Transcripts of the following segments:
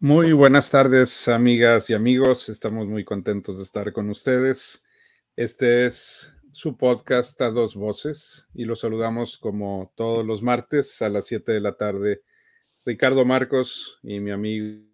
Muy buenas tardes, amigas y amigos. Estamos muy contentos de estar con ustedes. Este es su podcast a dos voces y los saludamos como todos los martes a las 7 de la tarde. Ricardo Marcos y mi amigo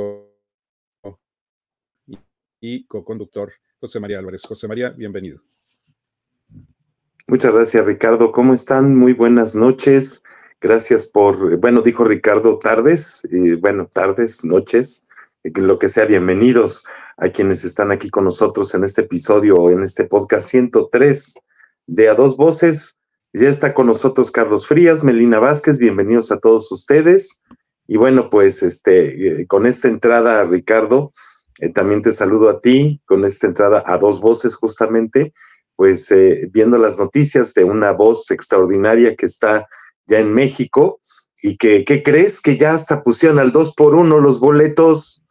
y co-conductor José María Álvarez. José María, bienvenido. Muchas gracias, Ricardo. ¿Cómo están? Muy buenas noches. Gracias por, dijo Ricardo, tardes, tardes, noches, lo que sea, bienvenidos a quienes están aquí con nosotros en este episodio, en este podcast 103 de A Dos Voces. Ya está con nosotros Carlos Frías, Melina Vázquez, bienvenidos a todos ustedes. Y bueno, pues con esta entrada, Ricardo, también te saludo a ti, con esta entrada a dos voces justamente, pues viendo las noticias de una voz extraordinaria que está ya en México y que, ¿qué crees? Que ya hasta pusieron al 2x1 los boletos.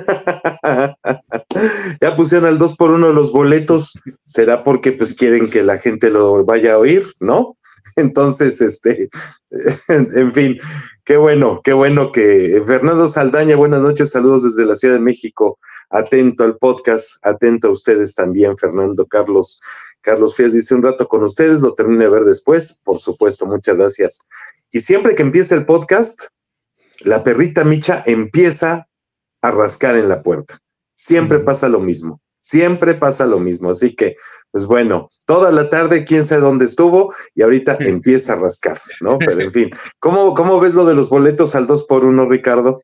Ya pusieron al 2x1 los boletos. ¿Será porque pues quieren que la gente lo vaya a oír, no? Entonces, en fin, qué bueno que Fernando Saldaña, buenas noches, saludos desde la Ciudad de México, atento al podcast, atento a ustedes también, Fernando. Carlos Frías dice: un rato con ustedes, lo termine de ver después, por supuesto, muchas gracias. Y siempre que empieza el podcast, la perrita Micha empieza a rascar en la puerta. Siempre pasa lo mismo, así que, pues bueno, toda la tarde, quién sabe dónde estuvo, y ahorita empieza a rascar, ¿no? Pero en fin, ¿cómo ves lo de los boletos al 2x1, Ricardo?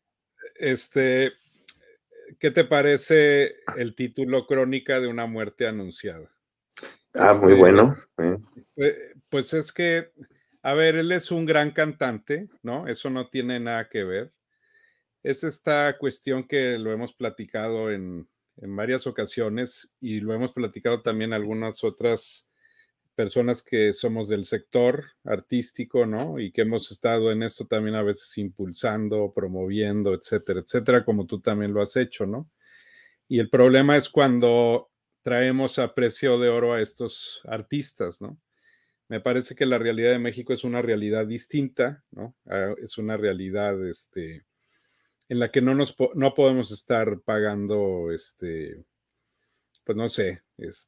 ¿Qué te parece el título Crónica de una muerte anunciada? Muy bueno. Pues es que, a ver, él es un gran cantante, ¿no? Eso no tiene nada que ver. Es esta cuestión que lo hemos platicado en varias ocasiones y lo hemos platicado también algunas otras personas que somos del sector artístico, ¿no? Y que hemos estado en esto también a veces impulsando, promoviendo, etcétera, etcétera, como tú también lo has hecho, ¿no? Y el problema es cuando traemos a precio de oro a estos artistas, ¿no? Me parece que la realidad de México es una realidad distinta, ¿no? Es una realidad en la que no podemos estar pagando, pues no sé,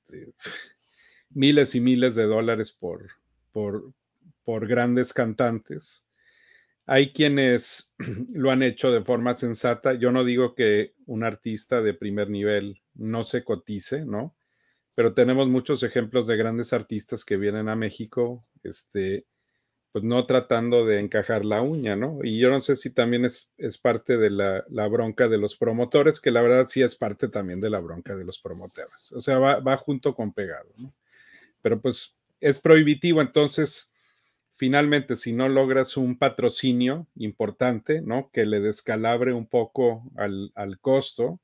miles y miles de dólares por grandes cantantes. Hay quienes lo han hecho de forma sensata. Yo no digo que un artista de primer nivel no se cotice, ¿no? Pero tenemos muchos ejemplos de grandes artistas que vienen a México, pues no tratando de encajar la uña, ¿no? Y yo no sé si también es parte de la bronca de los promotores, que la verdad sí es parte también de la bronca de los promotores. O sea, va junto con pegado, ¿no? Pero pues es prohibitivo, entonces finalmente, si no logras un patrocinio importante, ¿no? Que le descalabre un poco al costo,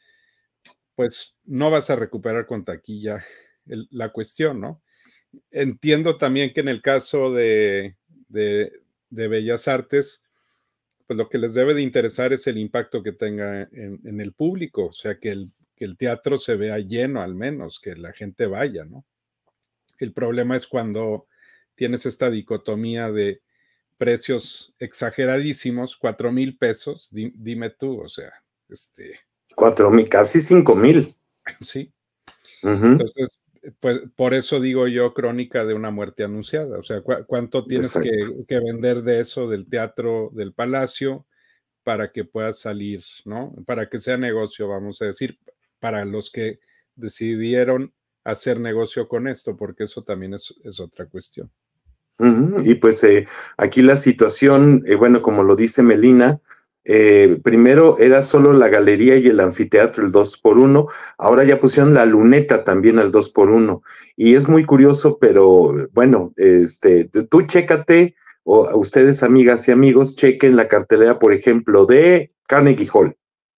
pues no vas a recuperar con taquilla la cuestión, ¿no? Entiendo también que en el caso de Bellas Artes, pues lo que les debe de interesar es el impacto que tenga en el público, o sea, que el teatro se vea lleno al menos, que la gente vaya, ¿no? El problema es cuando tienes esta dicotomía de precios exageradísimos, 4,000 pesos, dime tú, o sea, 4,000, casi 5,000. Sí. Entonces, pues por eso digo yo crónica de una muerte anunciada, o sea, ¿cuánto tienes que vender de eso del Teatro del Palacio para que puedas salir, ¿no? Para que sea negocio, vamos a decir, para los que decidieron hacer negocio con esto, porque eso también es otra cuestión. Y pues aquí la situación, como lo dice Melina, primero era solo la galería y el anfiteatro, el 2x1, ahora ya pusieron la luneta también al 2x1, y es muy curioso, pero bueno, tú chécate, o ustedes amigas y amigos, chequen la cartelera, por ejemplo, de Carnegie Hall,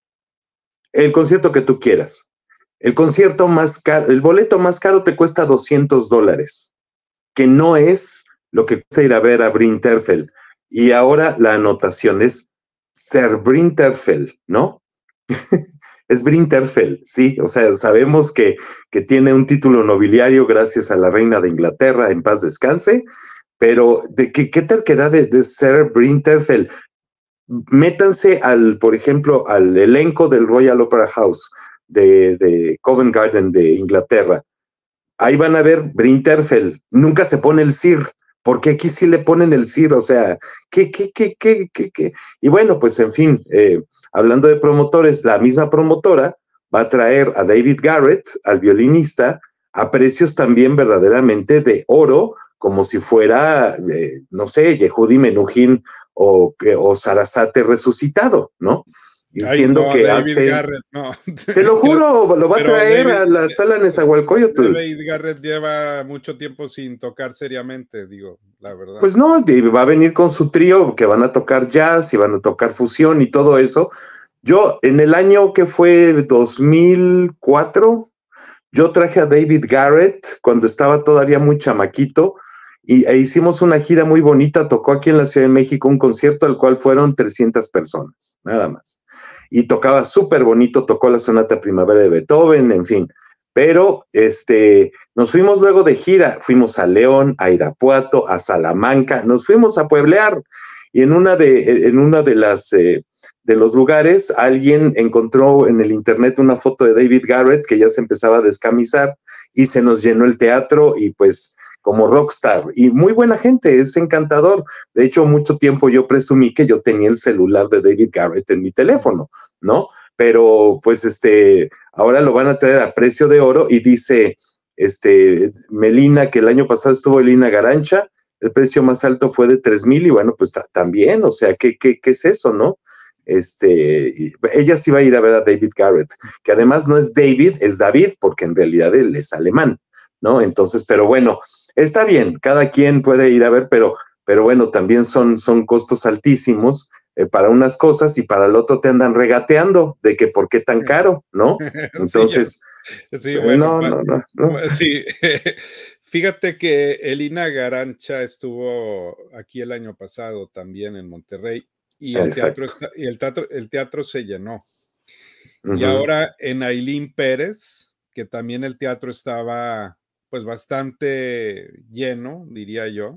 el concierto que tú quieras, el concierto más caro, el boleto más caro te cuesta $200, que no es lo que cuesta ir a ver a Brinterfell. Y ahora la anotación es Ser Brinterfell, ¿no? Es Brinterfell, sí, o sea, sabemos que tiene un título nobiliario gracias a la reina de Inglaterra, en paz descanse, pero ¿de qué tal queda de Ser Brinterfell? métanse por ejemplo, al elenco del Royal Opera House de Covent Garden de Inglaterra. Ahí van a ver Brinterfell, nunca se pone el Sir, porque aquí sí le ponen el Sir, o sea, ¿qué? Y bueno, pues en fin, hablando de promotores, la misma promotora va a traer a David Garrett, al violinista, a precios también verdaderamente de oro, como si fuera, no sé, Yehudi Menuhin o Sarasate resucitado, ¿no? Diciendo que David Garrett, no. Te lo juro, lo va a traer a la sala Nezahualcóyotl. David Garrett lleva mucho tiempo sin tocar seriamente, digo, la verdad. Pues no, va a venir con su trío, que van a tocar jazz y van a tocar fusión y todo eso. Yo, en el año que fue 2004, yo traje a David Garrett cuando estaba todavía muy chamaquito e hicimos una gira muy bonita, tocó aquí en la Ciudad de México un concierto al cual fueron 300 personas, nada más. Y tocaba súper bonito, tocó la Sonata Primavera de Beethoven, en fin. Pero nos fuimos luego de gira, fuimos a León, a Irapuato, a Salamanca, nos fuimos a pueblear. Y en una de los lugares, alguien encontró en el internet una foto de David Garrett que ya se empezaba a descamisar y se nos llenó el teatro y pues como rockstar, y muy buena gente, es encantador. De hecho, mucho tiempo yo presumí que yo tenía el celular de David Garrett en mi teléfono, ¿no? Pero pues ahora lo van a traer a precio de oro y dice Melina que el año pasado estuvo Elina Garancha, el precio más alto fue de 3,000 y bueno, pues también, o sea, ¿qué es eso, no? Ella sí va a ir a ver a David Garrett, que además no es David, es David, porque en realidad él es alemán, ¿no? Entonces, pero bueno, está bien, cada quien puede ir a ver, pero bueno, también son costos altísimos para unas cosas y para el otro te andan regateando de que por qué tan caro, ¿no? Entonces, sí, bueno, no. Sí, fíjate que Elina Garancha estuvo aquí el año pasado también en Monterrey y el teatro se llenó. Uh-huh. Y ahora en Ailín Pérez, que también el teatro estaba pues bastante lleno, diría yo,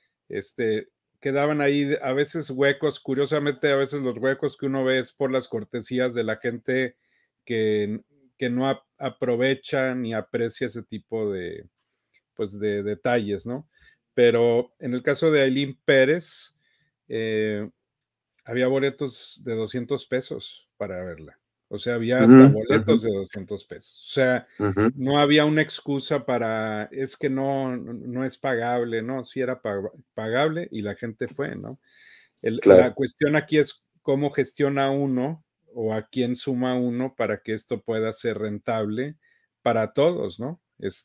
quedaban ahí a veces huecos, curiosamente a veces los huecos que uno ve es por las cortesías de la gente que no aprovecha ni aprecia ese tipo de detalles, ¿no? Pero en el caso de Ailín Pérez, había boletos de 200 pesos para verla. O sea, había hasta boletos de 200 pesos. O sea, no había una excusa para, es que no es pagable, ¿no? Sí era pagable y la gente fue, ¿no? Claro. La cuestión aquí es cómo gestiona uno o a quién suma uno para que esto pueda ser rentable para todos, ¿no?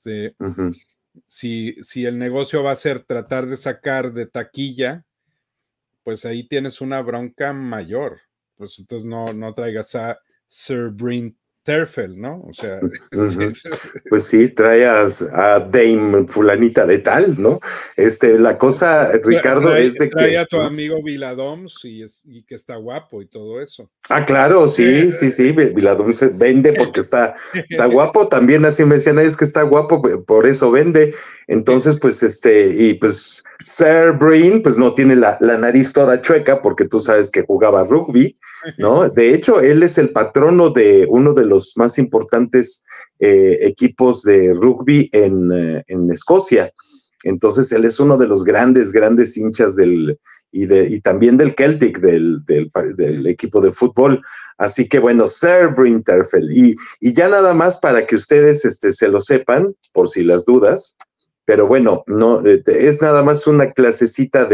Si el negocio va a ser tratar de sacar de taquilla, pues ahí tienes una bronca mayor. Pues entonces no traigas a Sir Brinterfell, ¿no? O sea, pues sí, traes a Dame fulanita de tal, ¿no? La cosa, Ricardo, es de que trae a tu amigo Viladoms y que está guapo y todo eso. Ah, claro, sí, Viladoms se vende porque está guapo, también así me decían, es que está guapo, por eso vende. Entonces, pues, y pues Sir Brin, pues no tiene la nariz toda chueca porque tú sabes que jugaba rugby, ¿no? De hecho, él es el patrono de uno de los más importantes equipos de rugby en Escocia. Entonces, él es uno de los grandes hinchas y también del Celtic, del equipo de fútbol. Así que, bueno, Sir Brinterfell. Y ya nada más para que ustedes se lo sepan, por si las dudas, pero bueno, no es nada más una clasecita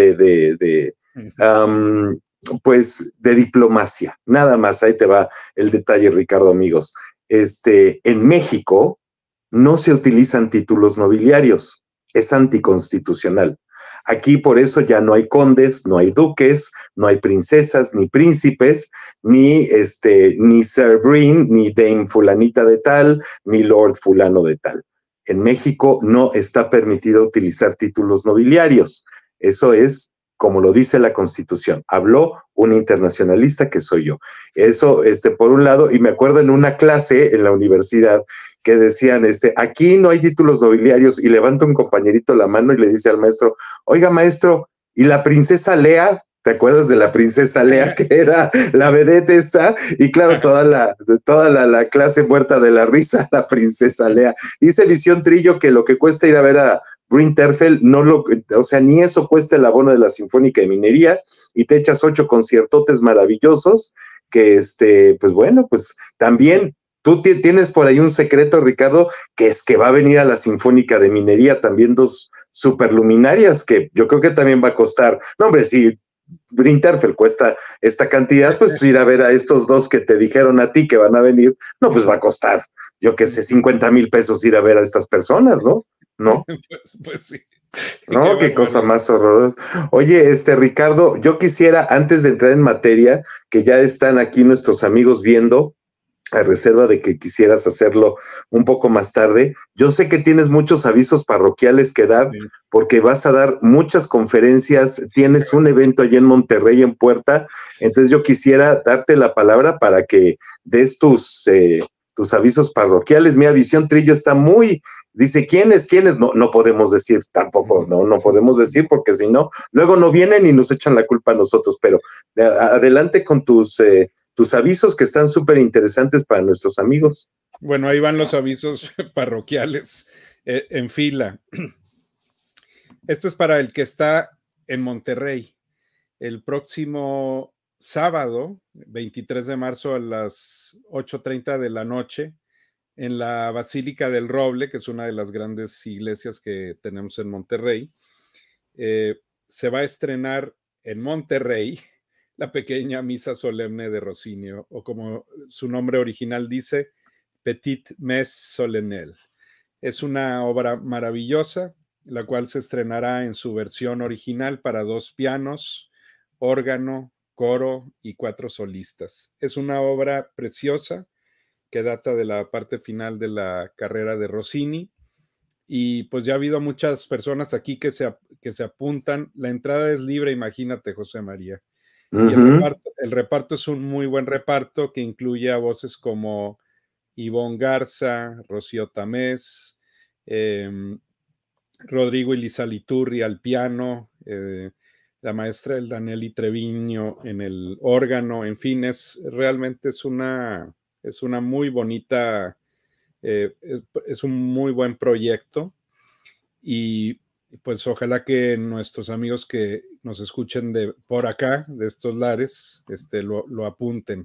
pues de diplomacia, nada más. Ahí te va el detalle, Ricardo, amigos. En México no se utilizan títulos nobiliarios, es anticonstitucional. Aquí por eso ya no hay condes, no hay duques, no hay princesas, ni príncipes, ni Sir Brin, ni Dame fulanita de tal, ni Lord fulano de tal. En México no está permitido utilizar títulos nobiliarios. Eso es como lo dice la Constitución. Habló un internacionalista que soy yo. Eso, por un lado, y me acuerdo en una clase en la universidad que decían, aquí no hay títulos nobiliarios, y levanta un compañerito la mano y le dice al maestro, oiga, maestro, ¿y la princesa Lea? ¿Te acuerdas de la princesa Lea, que era la vedette esta? Y claro, toda la clase muerta de la risa, la princesa Lea. Dice Visión Trillo que lo que cuesta ir a ver a Bryn Terfel, o sea, ni eso cuesta el abono de la Sinfónica de Minería, y te echas 8 conciertotes maravillosos, que pues bueno, pues también tú tienes por ahí un secreto, Ricardo, que es que va a venir a la Sinfónica de Minería también 2 superluminarias, que yo creo que también va a costar. No, hombre, si Bryn Terfel cuesta esta cantidad, pues ir a ver a estos 2 que te dijeron a ti que van a venir, no, pues va a costar, yo qué sé, 50,000 pesos ir a ver a estas personas, ¿no? ¿No? Pues sí. No, qué cosa más horrorosa. Oye, Ricardo, yo quisiera, antes de entrar en materia, que ya están aquí nuestros amigos viendo, a reserva de que quisieras hacerlo un poco más tarde. Yo sé que tienes muchos avisos parroquiales que dar, sí, porque vas a dar muchas conferencias, tienes un evento allí en Monterrey en puerta, entonces yo quisiera darte la palabra para que des tus avisos parroquiales. Mira, Visión Trillo está muy, dice, ¿quiénes? No, no podemos decir tampoco, no podemos decir, porque si no, luego no vienen y nos echan la culpa a nosotros, pero adelante con tus avisos, que están súper interesantes para nuestros amigos. Bueno, ahí van los avisos parroquiales en fila. Esto es para el que está en Monterrey. El próximo sábado, 23 de marzo a las 8:30 de la noche, en la Basílica del Roble, que es una de las grandes iglesias que tenemos en Monterrey, se va a estrenar en Monterrey la pequeña misa solemne de Rossini, o como su nombre original dice, Petit Messe Solennelle. Es una obra maravillosa, la cual se estrenará en su versión original para 2 pianos, órgano, coro y 4 solistas. Es una obra preciosa que data de la parte final de la carrera de Rossini, y pues ya ha habido muchas personas aquí que se apuntan. La entrada es libre, imagínate, José María. Y el reparto es un muy buen reparto que incluye a voces como Ivonne Garza, Rocío Tamés, Rodrigo Elizaliturri al piano, la maestra el Danieli Treviño en el órgano. En fin, realmente es una muy bonita, es un muy buen proyecto, y pues ojalá que nuestros amigos que nos escuchen por acá, de estos lares, lo apunten.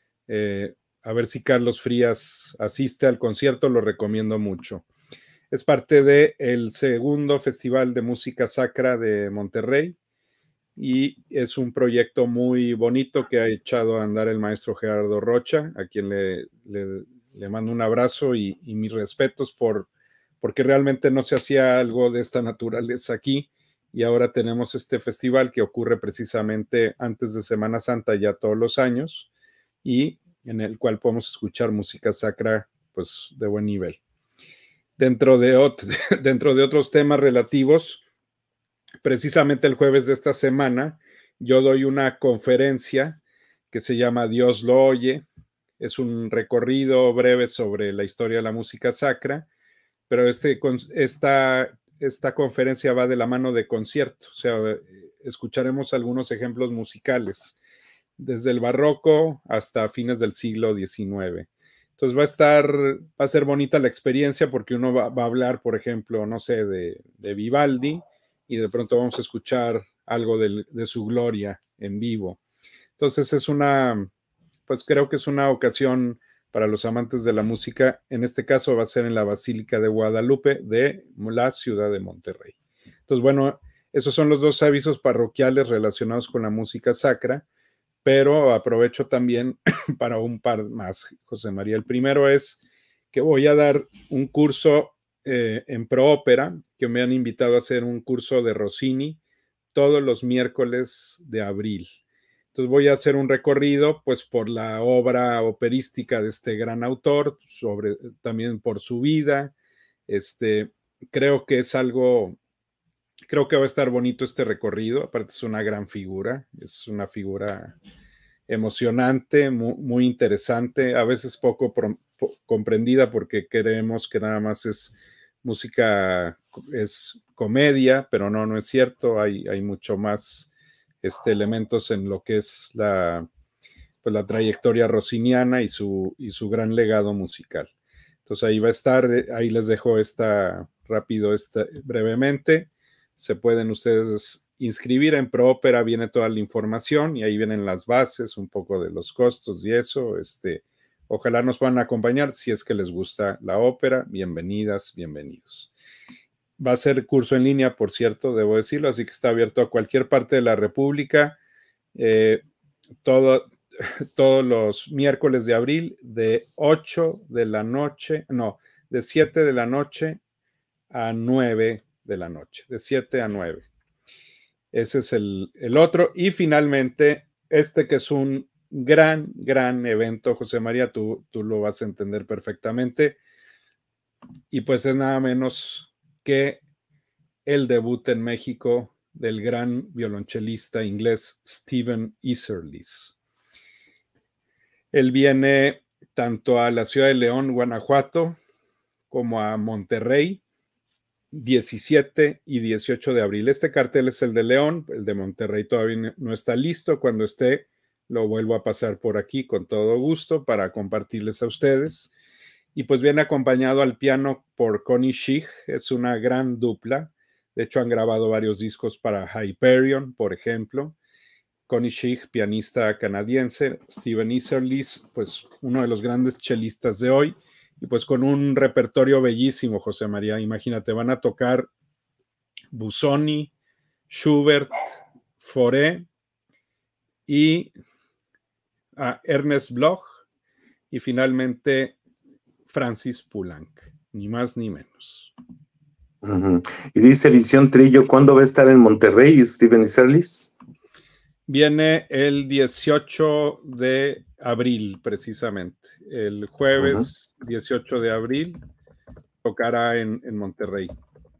A ver si Carlos Frías asiste al concierto, lo recomiendo mucho. Es parte del segundo Festival de Música Sacra de Monterrey, y es un proyecto muy bonito que ha echado a andar el maestro Gerardo Rocha, a quien le mando un abrazo y mis respetos porque realmente no se hacía algo de esta naturaleza aquí, y ahora tenemos este festival que ocurre precisamente antes de Semana Santa ya todos los años, y en el cual podemos escuchar música sacra pues de buen nivel. Dentro de otros temas relativos, precisamente el jueves de esta semana yo doy una conferencia que se llama Dios lo oye. Es un recorrido breve sobre la historia de la música sacra, pero esta conferencia va de la mano de concierto, o sea, escucharemos algunos ejemplos musicales desde el barroco hasta fines del siglo XIX. Entonces va a ser bonita la experiencia, porque uno va a hablar, por ejemplo, no sé, de Vivaldi, y de pronto vamos a escuchar algo de su gloria en vivo. Entonces pues creo que es una ocasión para los amantes de la música. En este caso va a ser en la Basílica de Guadalupe de la ciudad de Monterrey. Entonces, bueno, esos son los 2 avisos parroquiales relacionados con la música sacra, pero aprovecho también para un par más, José María. El primero es que voy a dar un curso en Proópera, que me han invitado a hacer un curso de Rossini todos los miércoles de abril. Entonces voy a hacer un recorrido pues por la obra operística de este gran autor, también por su vida. Creo que va a estar bonito este recorrido. Aparte es una gran figura, es una figura emocionante, muy, muy interesante, a veces poco comprendida, porque creemos que nada más es música, es comedia, pero no es cierto. Hay mucho más elementos en lo que es la trayectoria rossiniana y su gran legado musical. Entonces ahí va a estar, ahí les dejo brevemente. Se pueden ustedes inscribir en ProOpera, viene toda la información y ahí vienen las bases, un poco de los costos y eso. Ojalá nos puedan acompañar si es que les gusta la ópera. Bienvenidas, bienvenidos. Va a ser curso en línea, por cierto, debo decirlo, así que está abierto a cualquier parte de la República. Todos los miércoles de abril de 7 de la noche a 9 de la noche, de 7 a 9. Ese es el otro. Y finalmente, que es un gran evento, José María, tú lo vas a entender perfectamente. Y pues es nada menos que el debut en México del gran violonchelista inglés Stephen Isserlis. Él viene tanto a la ciudad de León, Guanajuato, como a Monterrey, 17 y 18 de abril. Este cartel es el de León, el de Monterrey todavía no está listo. Cuando esté, lo vuelvo a pasar por aquí con todo gusto para compartirles a ustedes. Y pues viene acompañado al piano por Connie Sheik, es una gran dupla. De hecho, han grabado varios discos para Hyperion, por ejemplo. Connie Sheik, pianista canadiense, Stephen Isserlis, pues uno de los grandes chelistas de hoy, y pues con un repertorio bellísimo, José María. Imagínate, van a tocar Busoni, Schubert, Fauré y Ernest Bloch, y finalmente Francis Poulenc, ni más ni menos. Y dice Visión Trillo, ¿cuándo va a estar en Monterrey Stephen Isserlis? Viene el 18 de abril, precisamente. El jueves 18 de abril tocará en Monterrey.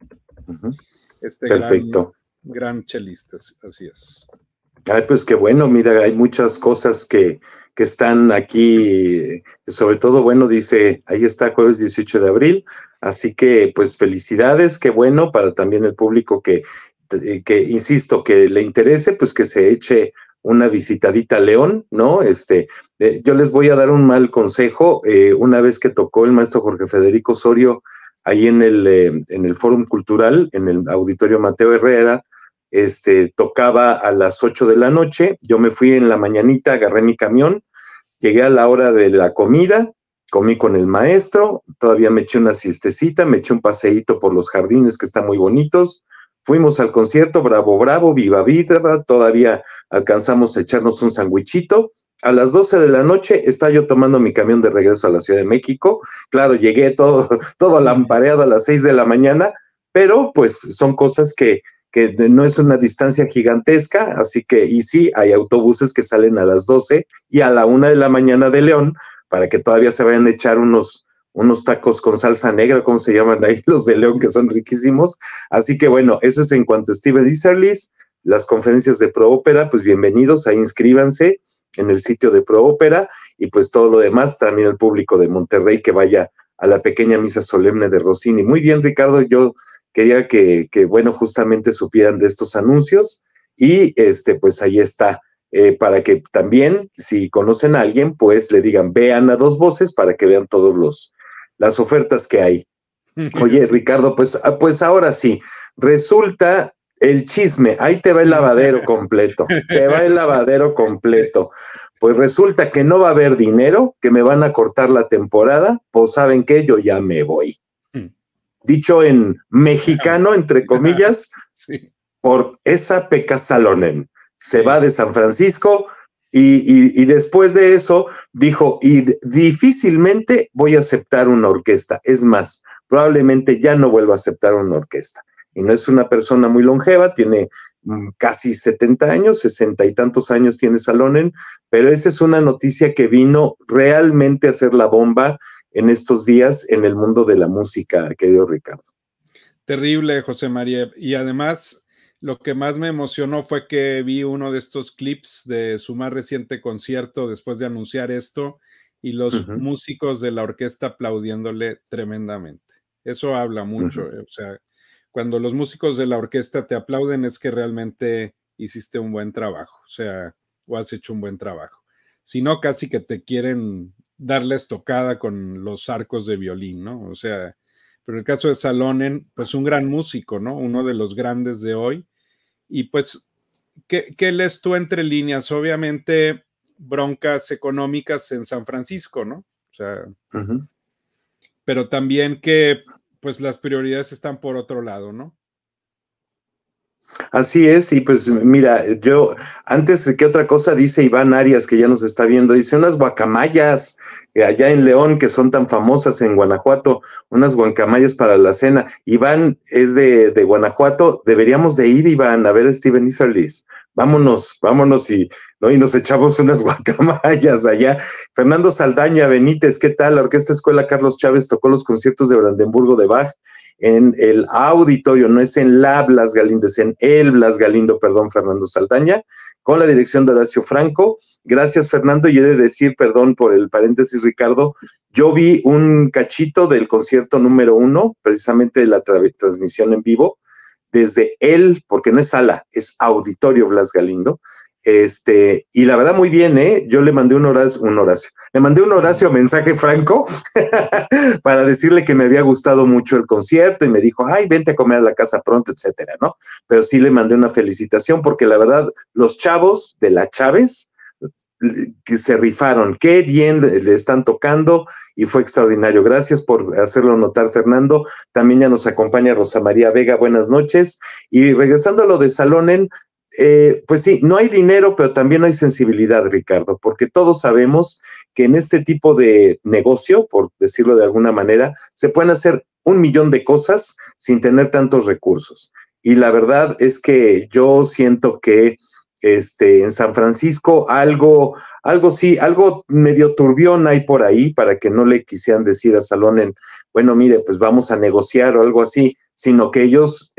Perfecto. Gran chelista, así es. Ay, pues qué bueno, mira, hay muchas cosas que están aquí, sobre todo, bueno, dice, ahí está, jueves 18 de abril, así que pues felicidades, qué bueno para también el público que insisto, que le interese, pues que se eche una visitadita a León, ¿no? Yo les voy a dar un mal consejo. Una vez que tocó el maestro Jorge Federico Osorio ahí en el Fórum Cultural, en el Auditorio Mateo Herrera, tocaba a las 8 de la noche, yo me fui en la mañanita, agarré mi camión, llegué a la hora de la comida, comí con el maestro, todavía me eché una siestecita, me eché un paseíto por los jardines que están muy bonitos, fuimos al concierto, bravo, bravo, viva vida, todavía alcanzamos a echarnos un sandwichito. A las 12 de la noche estaba yo tomando mi camión de regreso a la Ciudad de México. Claro, llegué todo lampareado a las 6 de la mañana, pero pues son cosas que no es una distancia gigantesca, así que, y sí, hay autobuses que salen a las 12 y a la 1 de la mañana de León, para que todavía se vayan a echar unos tacos con salsa negra, ¿cómo se llaman ahí los de León, que son riquísimos? Así que bueno, eso es en cuanto a Stephen Isserlis. Las conferencias de ProOpera, pues bienvenidos, ahí inscríbanse en el sitio de ProOpera, y pues todo lo demás, también el público de Monterrey que vaya a la pequeña misa solemne de Rossini. Muy bien, Ricardo, yo quería que bueno, justamente supieran de estos anuncios, y pues ahí está, para que también, si conocen a alguien, pues le digan, vean a dos voces, para que vean todos las ofertas que hay. Oye, sí. Ricardo, pues ahora sí, resulta el chisme, ahí te va el lavadero completo, Pues resulta que no va a haber dinero, que me van a cortar la temporada, pues ¿saben qué? Yo ya me voy. Dicho en mexicano, entre comillas, sí. Por esa Pekka Salonen. Se va de San Francisco y después de eso dijo, y difícilmente voy a aceptar una orquesta. Es más, probablemente ya no vuelva a aceptar una orquesta. Y no es una persona muy longeva, tiene casi 70 años, 60 y tantos años tiene Salonen, pero esa es una noticia que vino realmente a ser la bomba en estos días en el mundo de la música, querido Ricardo. Terrible, José María. Y además, lo que más me emocionó fue que vi uno de estos clips de su más reciente concierto después de anunciar esto, y los músicos de la orquesta aplaudiéndole tremendamente. Eso habla mucho. O sea, cuando los músicos de la orquesta te aplauden es que realmente hiciste un buen trabajo, o sea, o has hecho un buen trabajo. Si no, casi que te quieren dar la estocada con los arcos de violín, ¿no? O sea, pero en el caso de Salonen, pues un gran músico, ¿no? Uno de los grandes de hoy. Y pues, ¿qué lees tú entre líneas? Obviamente, broncas económicas en San Francisco, ¿no? O sea, pero también que, pues, las prioridades están por otro lado, ¿no? Así es, y pues mira, yo, antes de que otra cosa, dice Iván Arias, que ya nos está viendo, dice unas guacamayas allá en León, que son tan famosas en Guanajuato, unas guacamayas para la cena. Iván es de Guanajuato, deberíamos de ir, Iván, a ver a Steven Iserlis. Vámonos y, ¿no? Y nos echamos unas guacamayas allá. Fernando Saldaña Benítez, ¿qué tal? La Orquesta Escuela Carlos Chávez tocó los conciertos de Brandenburgo de Bach en el auditorio, no es en la Blas Galindo, es en el Blas Galindo, perdón, Fernando Saldaña, con la dirección de Horacio Franco. Gracias, Fernando, y he de decir, perdón por el paréntesis, Ricardo, yo vi un cachito del concierto número 1, precisamente de la transmisión en vivo, desde él, porque no es sala, es auditorio Blas Galindo, y la verdad muy bien, yo le mandé un Horacio mensaje franco para decirle que me había gustado mucho el concierto y me dijo, ay, vente a comer a la casa pronto, etcétera, ¿no? Pero sí le mandé una felicitación porque la verdad, los chavos de la Chávez que se rifaron, qué bien le están tocando y fue extraordinario. Gracias por hacerlo notar, Fernando. También ya nos acompaña Rosa María Vega, buenas noches. Y regresando a lo de Salonen, pues sí, no hay dinero, pero también hay sensibilidad, Ricardo, porque todos sabemos que en este tipo de negocio, por decirlo de alguna manera, se pueden hacer 1,000,000 de cosas sin tener tantos recursos. Y la verdad es que yo siento que en San Francisco algo medio turbión hay por ahí para que no le quisieran decir a Salonen, bueno, mire, pues vamos a negociar o algo así, sino que ellos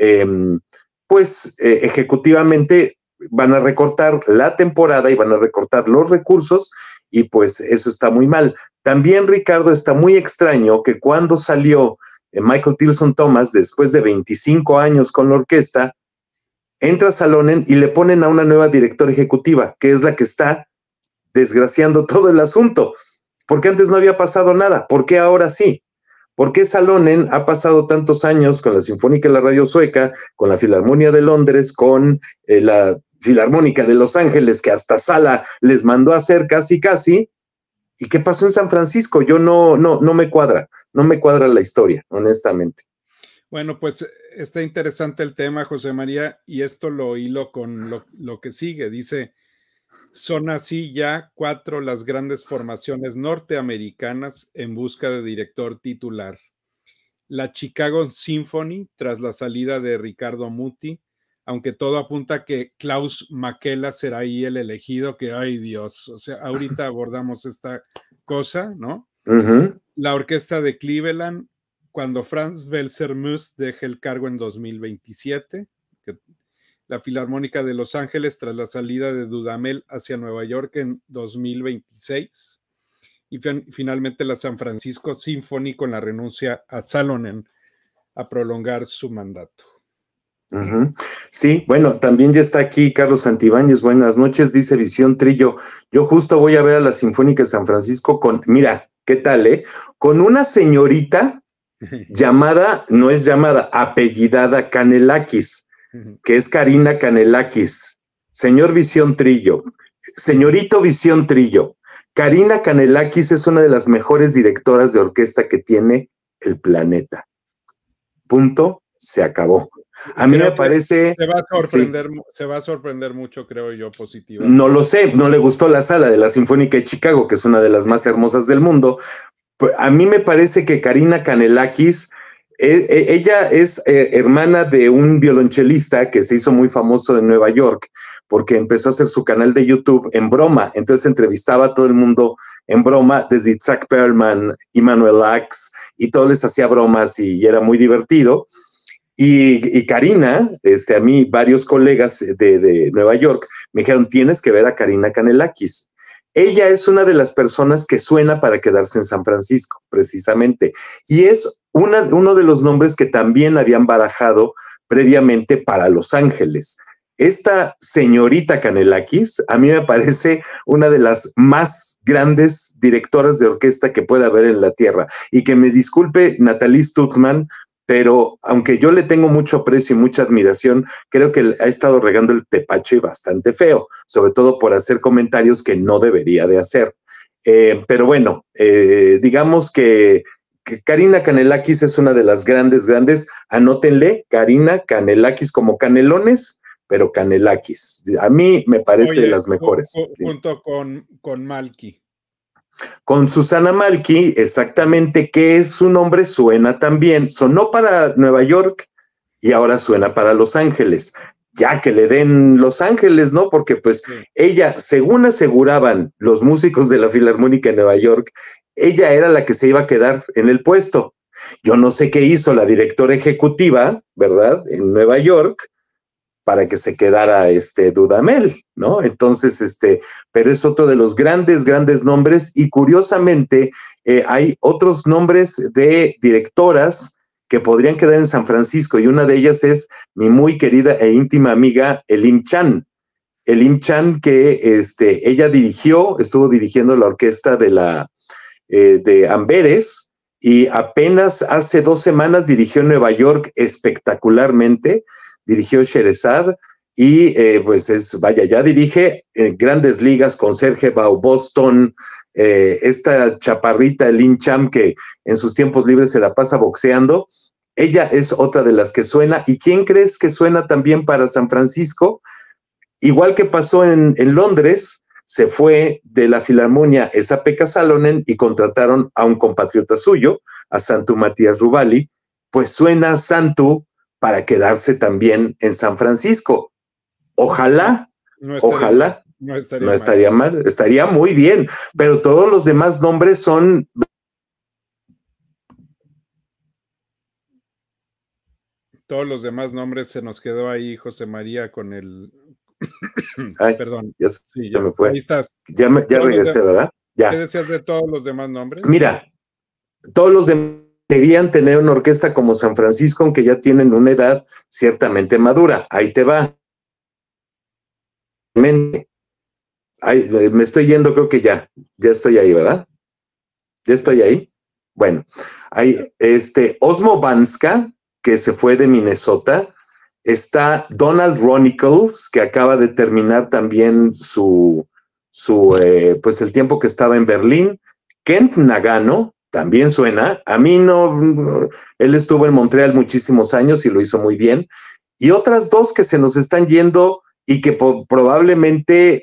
ejecutivamente van a recortar la temporada y van a recortar los recursos y pues eso está muy mal. También, Ricardo, está muy extraño que cuando salió Michael Tilson Thomas, después de 25 años con la orquesta, entra Salonen y le ponen a una nueva directora ejecutiva, que es la que está desgraciando todo el asunto. ¿Por qué antes no había pasado nada? ¿Por qué ahora sí? ¿Por qué Salonen ha pasado tantos años con la Sinfónica de la Radio Sueca, con la Filarmonía de Londres, con la Filarmónica de Los Ángeles, que hasta Sala les mandó a hacer casi? ¿Y qué pasó en San Francisco? Yo no me cuadra la historia, honestamente. Bueno, pues está interesante el tema, José María, y esto lo hilo con lo que sigue. Dice, son así ya 4 las grandes formaciones norteamericanas en busca de director titular. La Chicago Symphony, tras la salida de Ricardo Muti, aunque todo apunta a que Klaus Makela será ahí el elegido, que ay Dios, o sea, ahorita abordamos esta cosa, ¿no? La Orquesta de Cleveland, cuando Franz Welser-Möst deje el cargo en 2027, la Filarmónica de Los Ángeles tras la salida de Dudamel hacia Nueva York en 2026 y finalmente la San Francisco Symphony con la renuncia a Salonen a prolongar su mandato. Sí, bueno, también ya está aquí Carlos Santibáñez, buenas noches, dice Visión Trillo, yo justo voy a ver a la Sinfónica de San Francisco mira, ¿qué tal, con una señorita apellidada Canellakis, que es Karina Canellakis. Señor Visión Trillo, señorito Visión Trillo, Karina Canellakis es una de las mejores directoras de orquesta que tiene el planeta. Punto, se acabó. A mí me parece... Se va a sorprender mucho, creo yo, positivo. No lo sé, no le gustó la sala de la Sinfónica de Chicago, que es una de las más hermosas del mundo. A mí me parece que Karina Canellakis, ella es hermana de un violonchelista que se hizo muy famoso en Nueva York, porque empezó a hacer su canal de YouTube en broma, entonces entrevistaba a todo el mundo en broma, desde Itzhak Perlman, Immanuel Ax, y todos les hacía bromas y era muy divertido. Y Karina, a mí varios colegas de Nueva York me dijeron, tienes que ver a Karina Canellakis. Ella es una de las personas que suena para quedarse en San Francisco, precisamente. Y es uno de los nombres que también habían barajado previamente para Los Ángeles. esta señorita Kanellakis a mí me parece una de las más grandes directoras de orquesta que pueda haber en la Tierra. Y que me disculpe Nathalie Stutzman, pero aunque yo le tengo mucho aprecio y mucha admiración, creo que ha estado regando el tepache bastante feo, sobre todo por hacer comentarios que no debería de hacer. Pero bueno, digamos que Karina Kanellakis es una de las grandes, anótenle, Karina Kanellakis como Canelones, pero Kanellakis. A mí me parece de las mejores. Junto con Malky. Con Susana Malky, exactamente, que su nombre suena también, sonó para Nueva York y ahora suena para Los Ángeles. Ya que le den Los Ángeles, ¿no? Porque pues sí, ella, según aseguraban los músicos de la Filarmónica de Nueva York, ella era la que se iba a quedar en el puesto. Yo no sé qué hizo la directora ejecutiva, ¿verdad? En Nueva York, para que se quedara Dudamel, ¿no? Entonces, pero es otro de los grandes nombres y curiosamente hay otros nombres de directoras que podrían quedar en San Francisco y una de ellas es mi muy querida e íntima amiga Elim Chan. Elim Chan que ella estuvo dirigiendo la orquesta de Amberes y apenas hace 2 semanas dirigió Nueva York espectacularmente, dirigió Sherezad y ya dirige grandes ligas con Serge Boston, esta chaparrita Lin Cham que en sus tiempos libres se la pasa boxeando. Ella es otra de las que suena. ¿Y quién crees que suena también para San Francisco? Igual que pasó en Londres, se fue de la Filarmonia Esa-Pekka Salonen y contrataron a un compatriota suyo, a Santu Matías Rubali, pues suena Santu para quedarse también en San Francisco. Ojalá, no estaría mal, estaría muy bien, pero todos los demás nombres son... Todos los demás nombres se nos quedó ahí José María con el... Ay, perdón. Ya me fue. Ahí estás. Ya regresé, ¿verdad? Ya. ¿Qué decías de todos los demás nombres? Mira, todos los demás querían tener una orquesta como San Francisco, aunque ya tienen una edad ciertamente madura. Ahí te va. Ay, me estoy yendo, creo que ya estoy ahí, ¿verdad? ¿Ya estoy ahí? Bueno, hay Osmo Banska, que se fue de Minnesota. Está Donald Ronicles, que acaba de terminar también pues el tiempo que estaba en Berlín. Kent Nagano, también suena. A mí no, él estuvo en Montreal muchísimos años y lo hizo muy bien. Y otras 2 que se nos están yendo y que probablemente,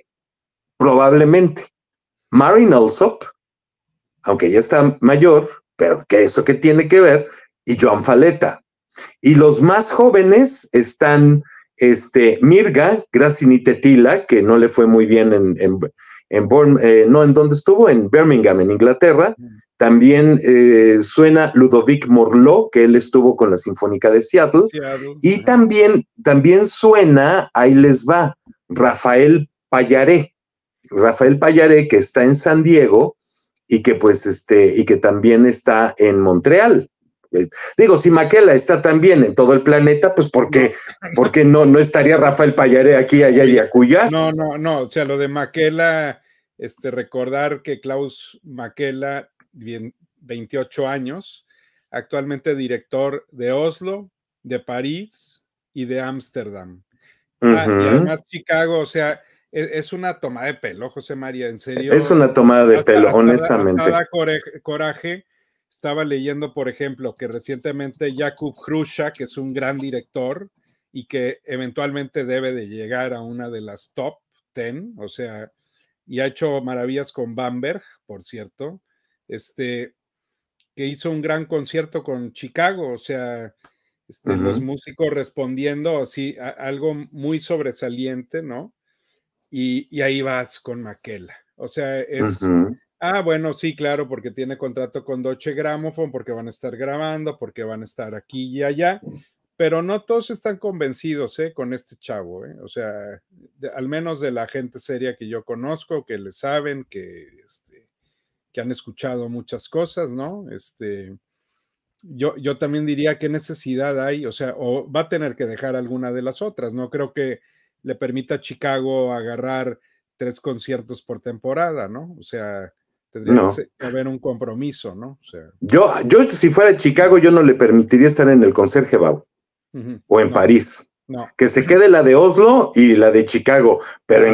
Marin Alsop, aunque ya está mayor, pero que eso que tiene que ver, y Joan Faleta. Y los más jóvenes están Mirga Gracini Tetila, que no le fue muy bien en donde estuvo, en Birmingham, en Inglaterra. También suena Ludovic Morlot, que él estuvo con la Sinfónica de Seattle. Y también suena, ahí les va, Rafael Payaré, que está en San Diego y que y que también está en Montreal. Digo, si Makela está también en todo el planeta, pues ¿por qué no estaría Rafael Payaré aquí, allá y acullá? No, o sea, lo de Makela, recordar que Klaus Makela, 28 años, actualmente director de Oslo, de París y de Ámsterdam. Y además Chicago, o sea, es una toma de pelo, José María, en serio. Es una tomada de pelo, honestamente. Hasta da coraje. Estaba leyendo, por ejemplo, que recientemente Jakub Hrusha, que es un gran director y que eventualmente debe de llegar a una de las top 10, o sea, y ha hecho maravillas con Bamberg, por cierto, que hizo un gran concierto con Chicago, o sea, los músicos respondiendo así, algo muy sobresaliente, ¿no? Y ahí vas con Makela, o sea, es... bueno, sí, claro, porque tiene contrato con Deutsche Grammophon, porque van a estar grabando, porque van a estar aquí y allá, pero no todos están convencidos con este chavo, o sea, al menos de la gente seria que yo conozco, que le saben, que han escuchado muchas cosas, ¿no? Yo también diría qué necesidad hay, o sea, o va a tener que dejar alguna de las otras, no creo que le permita a Chicago agarrar 3 conciertos por temporada, ¿no? O sea, tendría que haber un compromiso, ¿no? O sea, yo si fuera Chicago, yo no le permitiría estar en el Conserje Bau o en París. No. Que se quede la de Oslo y la de Chicago, pero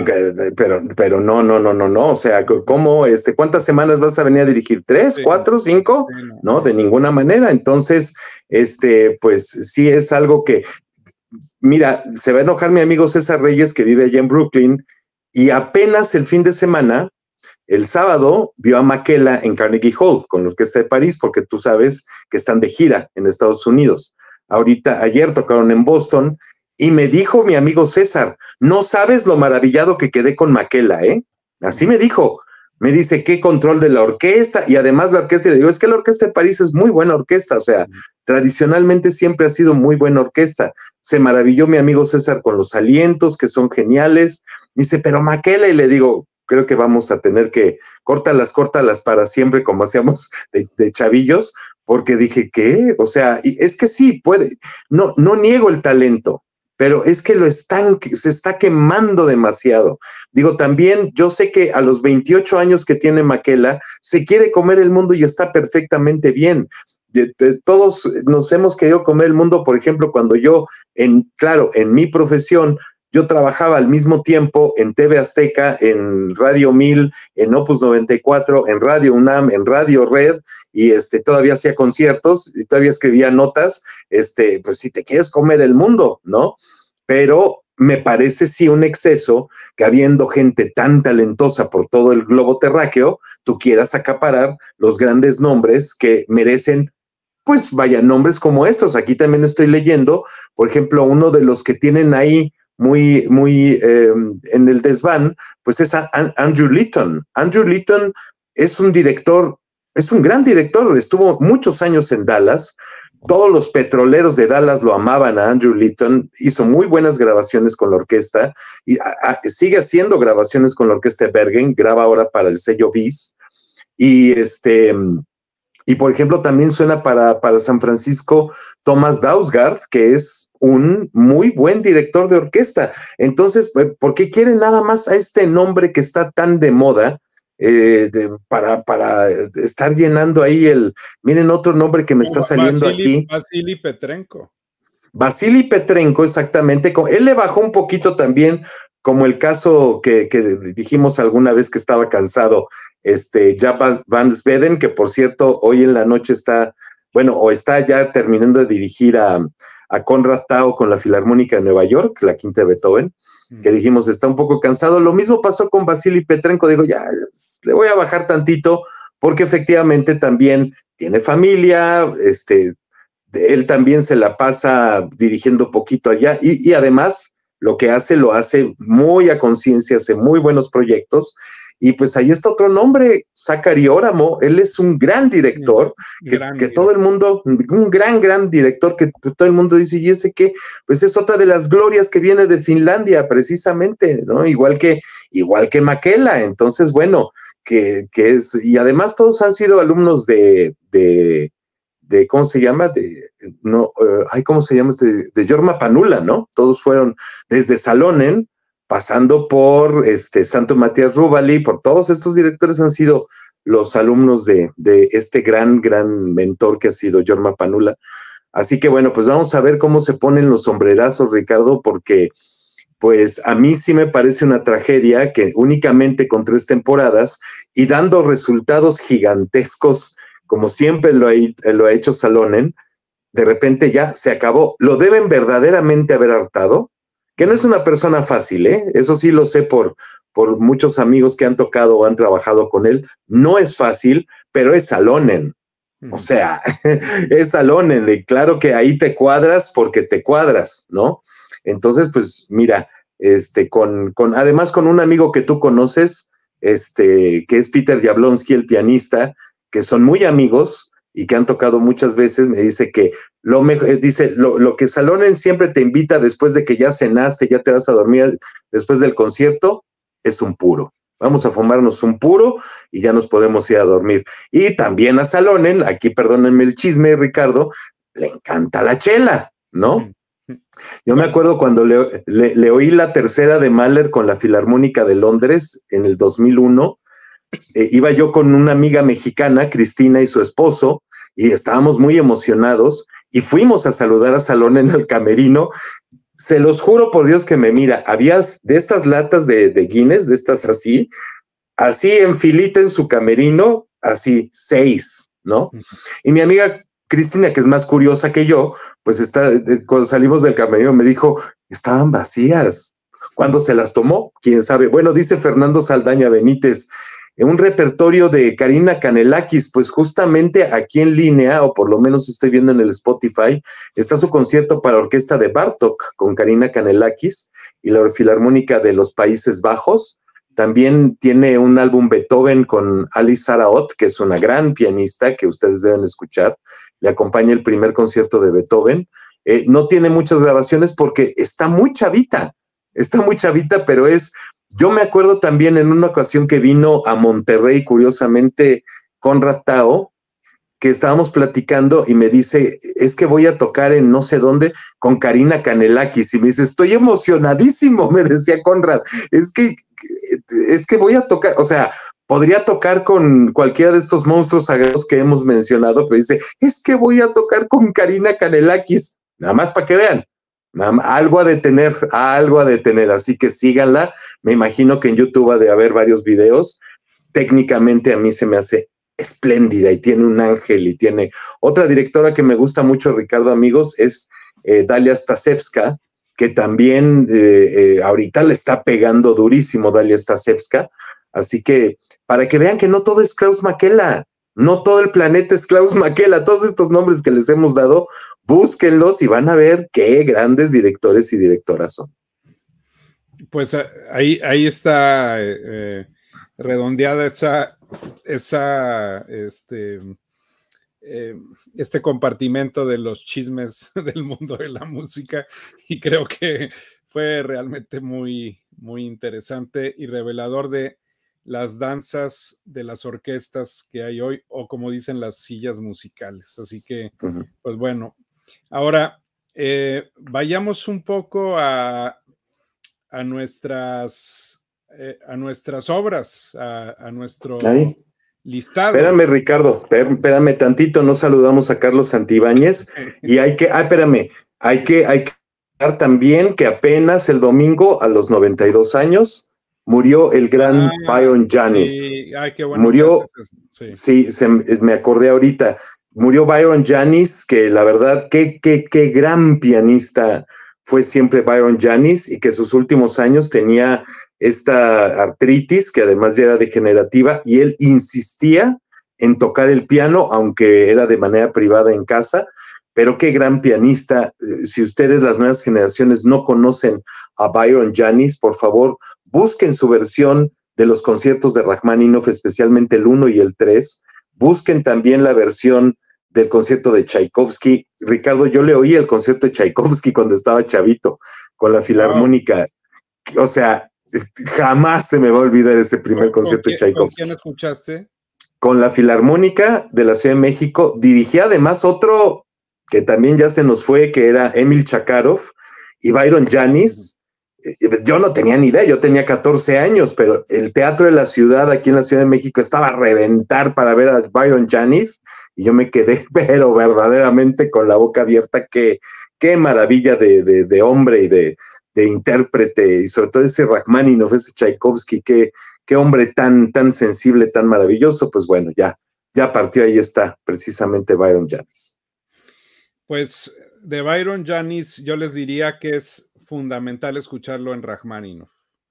no, o sea, ¿cómo, cuántas semanas vas a venir a dirigir? ¿3, 4, 5? No, de ninguna manera. Entonces, pues sí es algo que, mira, se va a enojar mi amigo César Reyes, que vive allá en Brooklyn, y apenas el fin de semana, el sábado, vio a Makela en Carnegie Hall, con la Orquesta de París, porque tú sabes que están de gira en Estados Unidos. Ayer tocaron en Boston, y me dijo mi amigo César, no sabes lo maravillado que quedé con Makela, ¿eh? Así me dijo. Me dice, qué control de la orquesta, y además la orquesta, y le digo, es que la Orquesta de París es muy buena orquesta, o sea, tradicionalmente siempre ha sido muy buena orquesta. Se maravilló mi amigo César con los alientos, que son geniales. Dice, pero Makela, y le digo, creo que vamos a tener que córtalas para siempre, como hacíamos de chavillos, porque dije, ¿qué? O sea, y es que sí, puede, no niego el talento, pero es que se está quemando demasiado. Digo, también yo sé que a los 28 años que tiene Makela, se quiere comer el mundo y está perfectamente bien. Todos nos hemos querido comer el mundo, por ejemplo, cuando yo, en mi profesión, yo trabajaba al mismo tiempo en TV Azteca, en Radio 1000, en Opus 94, en Radio UNAM, en Radio Red, y todavía hacía conciertos y todavía escribía notas, pues si te quieres comer el mundo, ¿no? Pero me parece sí un exceso que habiendo gente tan talentosa por todo el globo terráqueo, tú quieras acaparar los grandes nombres que merecen, pues vaya, nombres como estos. Aquí también estoy leyendo, por ejemplo, uno de los que tienen ahí muy en el desván, pues es Andrew Litton. Andrew Litton es un director, es un gran director, estuvo muchos años en Dallas, todos los petroleros de Dallas lo amaban a Andrew Litton, hizo muy buenas grabaciones con la orquesta, y sigue haciendo grabaciones con la orquesta de Bergen, graba ahora para el sello Bis, y por ejemplo, también suena para San Francisco Thomas Dausgaard, que es un muy buen director de orquesta. Entonces, ¿por qué quieren nada más a este nombre que está tan de moda para estar llenando ahí miren otro nombre que me está saliendo aquí? Vasily Petrenko. Vasily Petrenko, exactamente. Él le bajó un poquito también, como el caso que dijimos alguna vez que estaba cansado, Jaap van Zweden, que por cierto, hoy en la noche está ya terminando de dirigir a Conrad Tao con la Filarmónica de Nueva York, la quinta de Beethoven, que dijimos está un poco cansado. Lo mismo pasó con Vasily Petrenko, digo, ya le voy a bajar tantito, porque efectivamente también tiene familia, él también se la pasa dirigiendo poquito allá, y además lo que lo hace muy a conciencia, hace muy buenos proyectos, y pues ahí está otro nombre, Zachary Óramo. Él es un gran director, que todo el mundo, un gran director, que todo el mundo dice, ¿y ese qué? Pues es otra de las glorias que viene de Finlandia, precisamente, ¿no? Igual que Makela. Entonces, bueno, que es, y además todos han sido alumnos de ¿cómo se llama? ¿Cómo se llama? De Jorma Panula, ¿no? Todos fueron desde Salonen, pasando por Santo Matías Rubali, por todos estos directores han sido los alumnos de este gran mentor que ha sido Jorma Panula. Así que bueno, pues vamos a ver cómo se ponen los sombrerazos, Ricardo, porque pues a mí sí me parece una tragedia que únicamente con 3 temporadas y dando resultados gigantescos, como siempre lo ha hecho Salonen, de repente ya se acabó. Lo deben verdaderamente haber hartado, que no es una persona fácil, ¿eh? Eso sí lo sé por muchos amigos que han tocado o han trabajado con él. No es fácil, pero es Salonen. O sea, es Salonen, y claro que ahí te cuadras porque te cuadras, ¿no? Entonces, pues mira, además con un amigo que tú conoces, que es Peter Jablonski, el pianista, que son muy amigos y que han tocado muchas veces, me dice que lo que Salonen siempre te invita después de que ya cenaste, ya te vas a dormir después del concierto, es un puro. Vamos a fumarnos un puro y ya nos podemos ir a dormir. Y también a Salonen, aquí perdónenme el chisme, Ricardo, le encanta la chela, ¿no? Yo me acuerdo cuando le oí la tercera de Mahler con la Filarmónica de Londres en el 2001. Iba yo con una amiga mexicana, Cristina, y su esposo, y estábamos muy emocionados, y fuimos a saludar a Salón en el camerino. Se los juro por Dios que me mira, había de estas latas de Guinness, de estas así en filita en su camerino, así 6, ¿no? Y mi amiga Cristina, que es más curiosa que yo, pues cuando salimos del camerino me dijo, estaban vacías. ¿Cuándo se las tomó? ¿Quién sabe? Bueno, dice Fernando Saldaña Benítez, en un repertorio de Karina Canellakis, pues justamente aquí en línea, o por lo menos estoy viendo en el Spotify, está su concierto para orquesta de Bartók con Karina Canellakis y la Filarmónica de los Países Bajos. También tiene un álbum Beethoven con Alice Saraot, que es una gran pianista que ustedes deben escuchar. Le acompaña el primer concierto de Beethoven. No tiene muchas grabaciones porque está muy chavita, pero yo me acuerdo también en una ocasión que vino a Monterrey, curiosamente, Conrad Tao, que estábamos platicando y me dice, es que voy a tocar en no sé dónde con Karina Canellakis, y me dice, estoy emocionadísimo, me decía Conrad, es que voy a tocar, o sea, podría tocar con cualquiera de estos monstruos sagrados que hemos mencionado, pero dice, es que voy a tocar con Karina Canellakis, nada más para que vean. Algo a detener, así que síganla. Me imagino que en YouTube ha de haber varios videos. Técnicamente a mí se me hace espléndida y tiene un ángel y tiene otra directora que me gusta mucho, Ricardo, amigos, es Dalia Stasevska, que también ahorita le está pegando durísimo Dalia Stasevska, así que para que vean que no todo es Klaus Makela, no todo el planeta es Klaus Makela, todos estos nombres que les hemos dado, búsquenlos y van a ver qué grandes directores y directoras son. Pues ahí está redondeada este compartimento de los chismes del mundo de la música, y creo que fue realmente muy, muy interesante y revelador de las danzas de las orquestas que hay hoy, o como dicen, las sillas musicales. Así que, pues bueno, ahora vayamos un poco a nuestras obras, a nuestro listado. Espérame, Ricardo, espérame tantito, no saludamos a Carlos Santibáñez y hay que dar también que apenas el domingo a los 92 años murió el gran Byron Janis. Sí. Ay, qué bueno. Murió, sí, me acordé ahorita, murió Byron Janis, que la verdad, qué gran pianista fue siempre Byron Janis, y que sus últimos años tenía esta artritis, que además ya era degenerativa, y él insistía en tocar el piano, aunque era de manera privada en casa, pero qué gran pianista. Si ustedes, las nuevas generaciones, no conocen a Byron Janis, por favor, busquen su versión de los conciertos de Rachmaninoff, especialmente el 1 y el 3, busquen también la versión del concierto de Tchaikovsky. Ricardo, yo le oí el concierto de Tchaikovsky cuando estaba chavito, con la Filarmónica. O sea, jamás se me va a olvidar ese primer concierto de Tchaikovsky. ¿Con quién escuchaste? Con la Filarmónica de la Ciudad de México. Dirigía además otro que también ya se nos fue, que era Emil Chakarov y Byron Janis. Yo no tenía ni idea, yo tenía 14 años, pero el Teatro de la Ciudad aquí en la Ciudad de México estaba a reventar para ver a Byron Janis, y yo me quedé, pero verdaderamente con la boca abierta. Qué maravilla de hombre y de intérprete, y sobre todo ese Rachmaninoff, ese Tchaikovsky, qué hombre tan sensible, tan maravilloso. Pues bueno, ya partió, ahí está precisamente Byron Janis. Pues de Byron Janis yo les diría que es fundamental escucharlo en Rachmaninoff.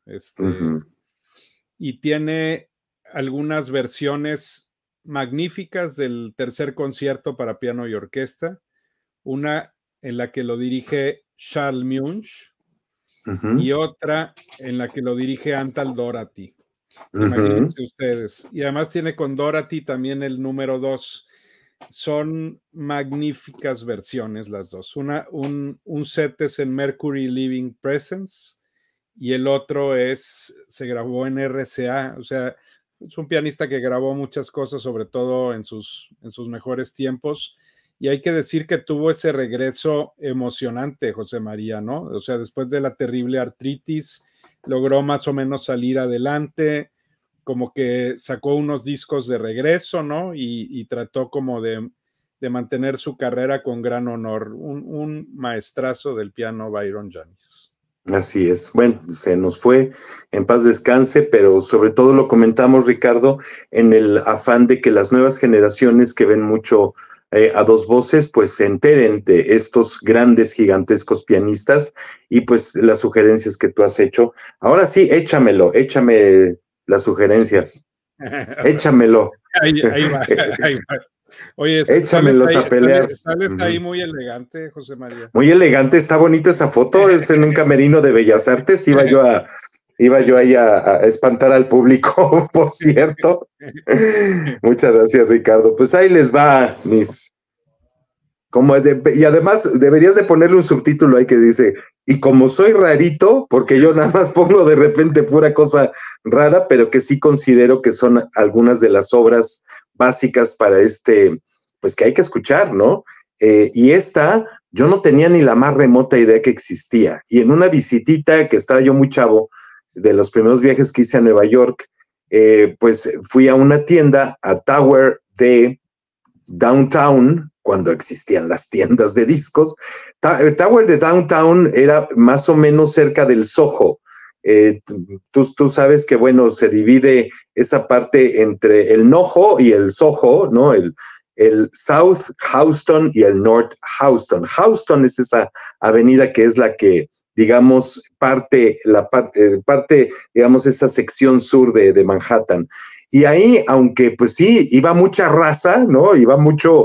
Y tiene algunas versiones magníficas del tercer concierto para piano y orquesta, una en la que lo dirige Charles Munch, y otra en la que lo dirige Antal Doherty. Imagínense ustedes. Y además tiene con Doherty también el número 2. Son magníficas versiones las dos. Un set es en Mercury Living Presence y el otro se grabó en RCA. O sea, es un pianista que grabó muchas cosas, sobre todo en sus mejores tiempos, y hay que decir que tuvo ese regreso emocionante, José María, ¿no? O sea, después de la terrible artritis, logró más o menos salir adelante, como que sacó unos discos de regreso, ¿no? Y trató como de mantener su carrera con gran honor. Un maestrazo del piano, Byron Janis. Así es. Bueno, se nos fue, en paz descanse, pero sobre todo lo comentamos, Ricardo, en el afán de que las nuevas generaciones que ven mucho a dos voces, pues se enteren de estos grandes, gigantescos pianistas y pues las sugerencias que tú has hecho. Ahora sí, échame las sugerencias, échamelo. Ahí va, ahí va. Oye, Échamelos a pelear. sales ahí muy elegante, José María. Muy elegante, está bonita esa foto, es en un camerino de Bellas Artes, iba yo ahí a espantar al público, por cierto. Muchas gracias, Ricardo. Pues ahí les va y además deberías de ponerle un subtítulo ahí que dice, y como soy rarito, porque yo nada más pongo de repente pura cosa rara, pero que sí considero que son algunas de las obras básicas para pues que hay que escuchar, ¿no? Y esta, yo no tenía ni la más remota idea que existía. Y en una visitita que estaba yo muy chavo, de los primeros viajes que hice a Nueva York, pues fui a una tienda, a Tower de Downtown, cuando existían las tiendas de discos. Tower de Downtown era más o menos cerca del Soho. Tú sabes que, bueno, se divide esa parte entre el NoHo y el Soho, ¿no? El South Houston y el North Houston. Houston es esa avenida que es la que, digamos, parte, digamos, esa sección sur de Manhattan. Y ahí, aunque pues sí, iba mucha raza, ¿no? Iba mucho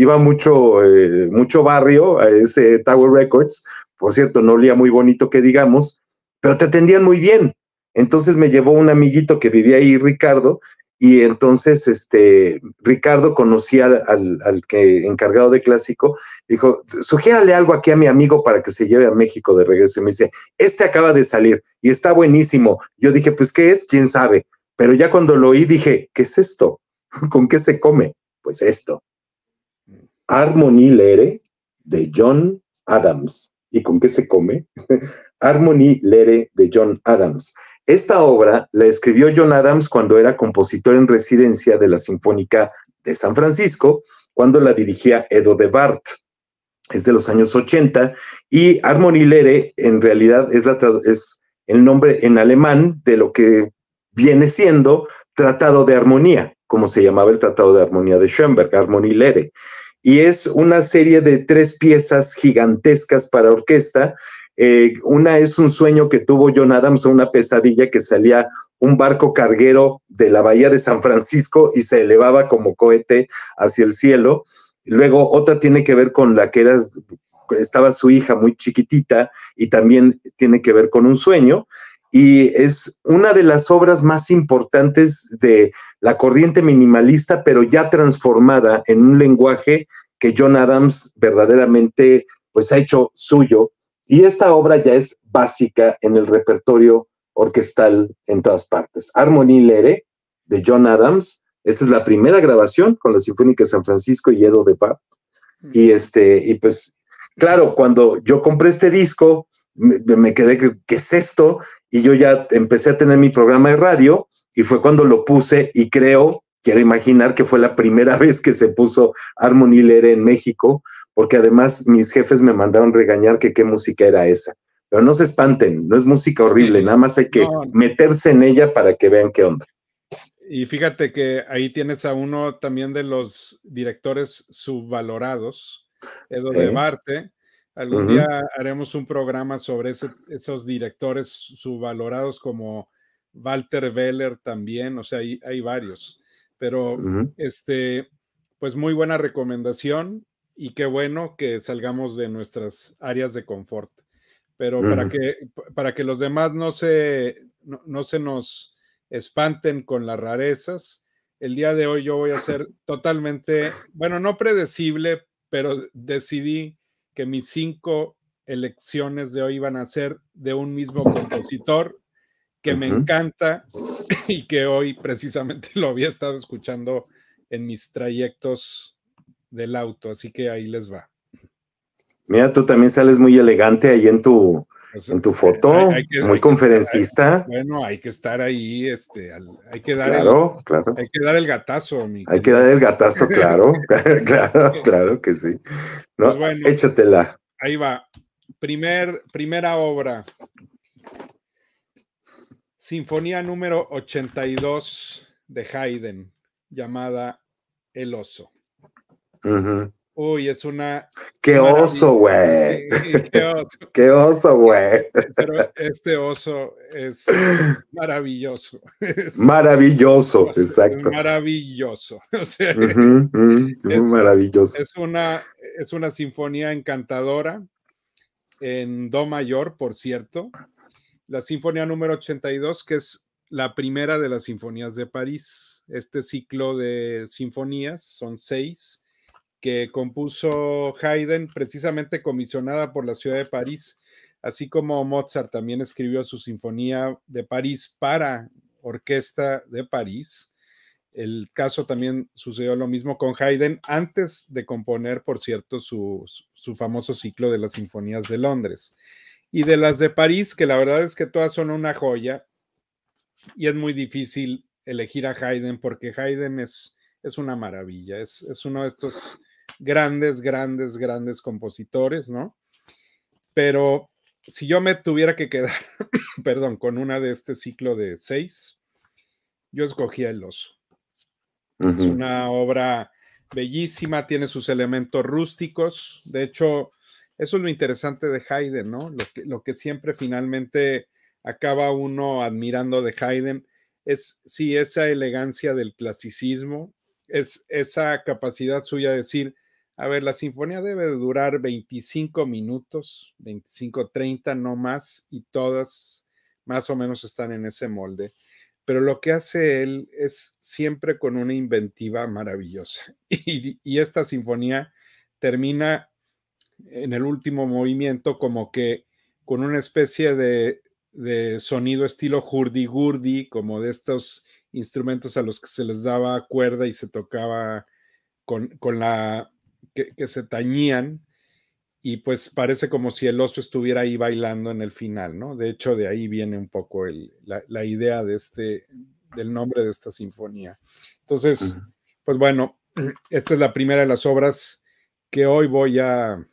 barrio a ese Tower Records. Por cierto, no olía muy bonito que digamos, pero te atendían muy bien. Entonces me llevó un amiguito que vivía ahí, Ricardo, y entonces Ricardo conocía al que encargado de clásico, dijo, sugiérale algo aquí a mi amigo para que se lleve a México de regreso. Y me dice, acaba de salir y está buenísimo. Yo dije, pues, ¿qué es? ¿Quién sabe? Pero ya cuando lo oí dije, ¿qué es esto? ¿Con qué se come? Pues esto. Harmony Lere de John Adams. ¿Y con qué se come? Harmony Lere de John Adams. Esta obra la escribió John Adams cuando era compositor en residencia de la Sinfónica de San Francisco, cuando la dirigía Edo de Bart. Es de los años 80 y Harmony Lere en realidad es el nombre en alemán de lo que viene siendo Tratado de Armonía, como se llamaba el Tratado de Armonía de Schoenberg, Harmony Lere. Y es una serie de 3 piezas gigantescas para orquesta. Una es un sueño que tuvo John Adams, una pesadilla que salía un barco carguero de la bahía de San Francisco y se elevaba como cohete hacia el cielo. Luego otra tiene que ver con la que estaba su hija muy chiquitita y también tiene que ver con un sueño. Y es una de las obras más importantes de la corriente minimalista, pero ya transformada en un lenguaje que John Adams verdaderamente pues ha hecho suyo. Y esta obra ya es básica en el repertorio orquestal en todas partes. Harmony Lere de John Adams. Esta es la primera grabación con la Sinfónica de San Francisco y Edo de Bart. Y pues, claro, cuando yo compré este disco, me quedé, ¿qué es esto? Y yo ya empecé a tener mi programa de radio y fue cuando lo puse y quiero imaginar que fue la primera vez que se puso Harmony Lere en México, porque además mis jefes me mandaron regañar que qué música era esa. Pero no se espanten, no es música horrible, nada más hay que meterse en ella para que vean qué onda. Y fíjate que ahí tienes a uno también de los directores subvalorados, Edo de Barte. Algún día haremos un programa sobre esos directores subvalorados como Walter Weller también, o sea, hay varios. Pero pues muy buena recomendación y qué bueno que salgamos de nuestras áreas de confort. Pero para que los demás no se nos espanten con las rarezas, el día de hoy yo voy a ser totalmente, bueno, no predecible, pero decidí que mis 5 elecciones de hoy van a ser de un mismo compositor que me encanta y que hoy precisamente lo había estado escuchando en mis trayectos del auto, así que ahí les va. Mira, tú también sales muy elegante ahí en tu foto, muy conferencista. Bueno, hay que estar ahí, hay que dar claro. Hay que dar el gatazo, Hay que dar el gatazo, claro, claro que sí. ¿No? Pues bueno, échatela. Ahí va. Primera obra. Sinfonía número 82 de Haydn, llamada El oso. Uy, es una... ¡Qué oso, güey! ¡Qué oso! ¡Qué oso, güey! Pero este oso es maravilloso. Maravilloso, exacto. Es maravilloso. O sea, maravilloso. Es una sinfonía encantadora en do mayor, por cierto. La sinfonía número 82, que es la primera de las sinfonías de París. Este ciclo de sinfonías, son 6, que compuso Haydn, precisamente comisionada por la ciudad de París, así como Mozart también escribió su sinfonía de París para orquesta de París. El caso también sucedió lo mismo con Haydn antes de componer, por cierto, su famoso ciclo de las sinfonías de Londres. Y de las de París, que la verdad es que todas son una joya, y es muy difícil elegir a Haydn porque Haydn es una maravilla, es uno de estos grandes compositores, ¿no? Pero si yo me tuviera que quedar, perdón, con una de este ciclo de 6, yo escogía El oso. Es una obra bellísima, tiene sus elementos rústicos, de hecho, eso es lo interesante de Haydn, ¿no? Lo que siempre finalmente acaba uno admirando de Haydn es, sí, esa elegancia del clasicismo, es esa capacidad suya de decir, a ver, la sinfonía debe de durar 25 minutos, 25, 30, no más, y todas más o menos están en ese molde. Pero lo que hace él es siempre con una inventiva maravillosa. Y esta sinfonía termina en el último movimiento como que con una especie de sonido estilo hurdy-gurdy, como de estos instrumentos a los que se les daba cuerda y se tocaba con la que se tañían, y pues parece como si el oso estuviera ahí bailando en el final, ¿no? De hecho, de ahí viene un poco la idea del nombre de esta sinfonía. Entonces, pues bueno, esta es la primera de las obras que hoy voy a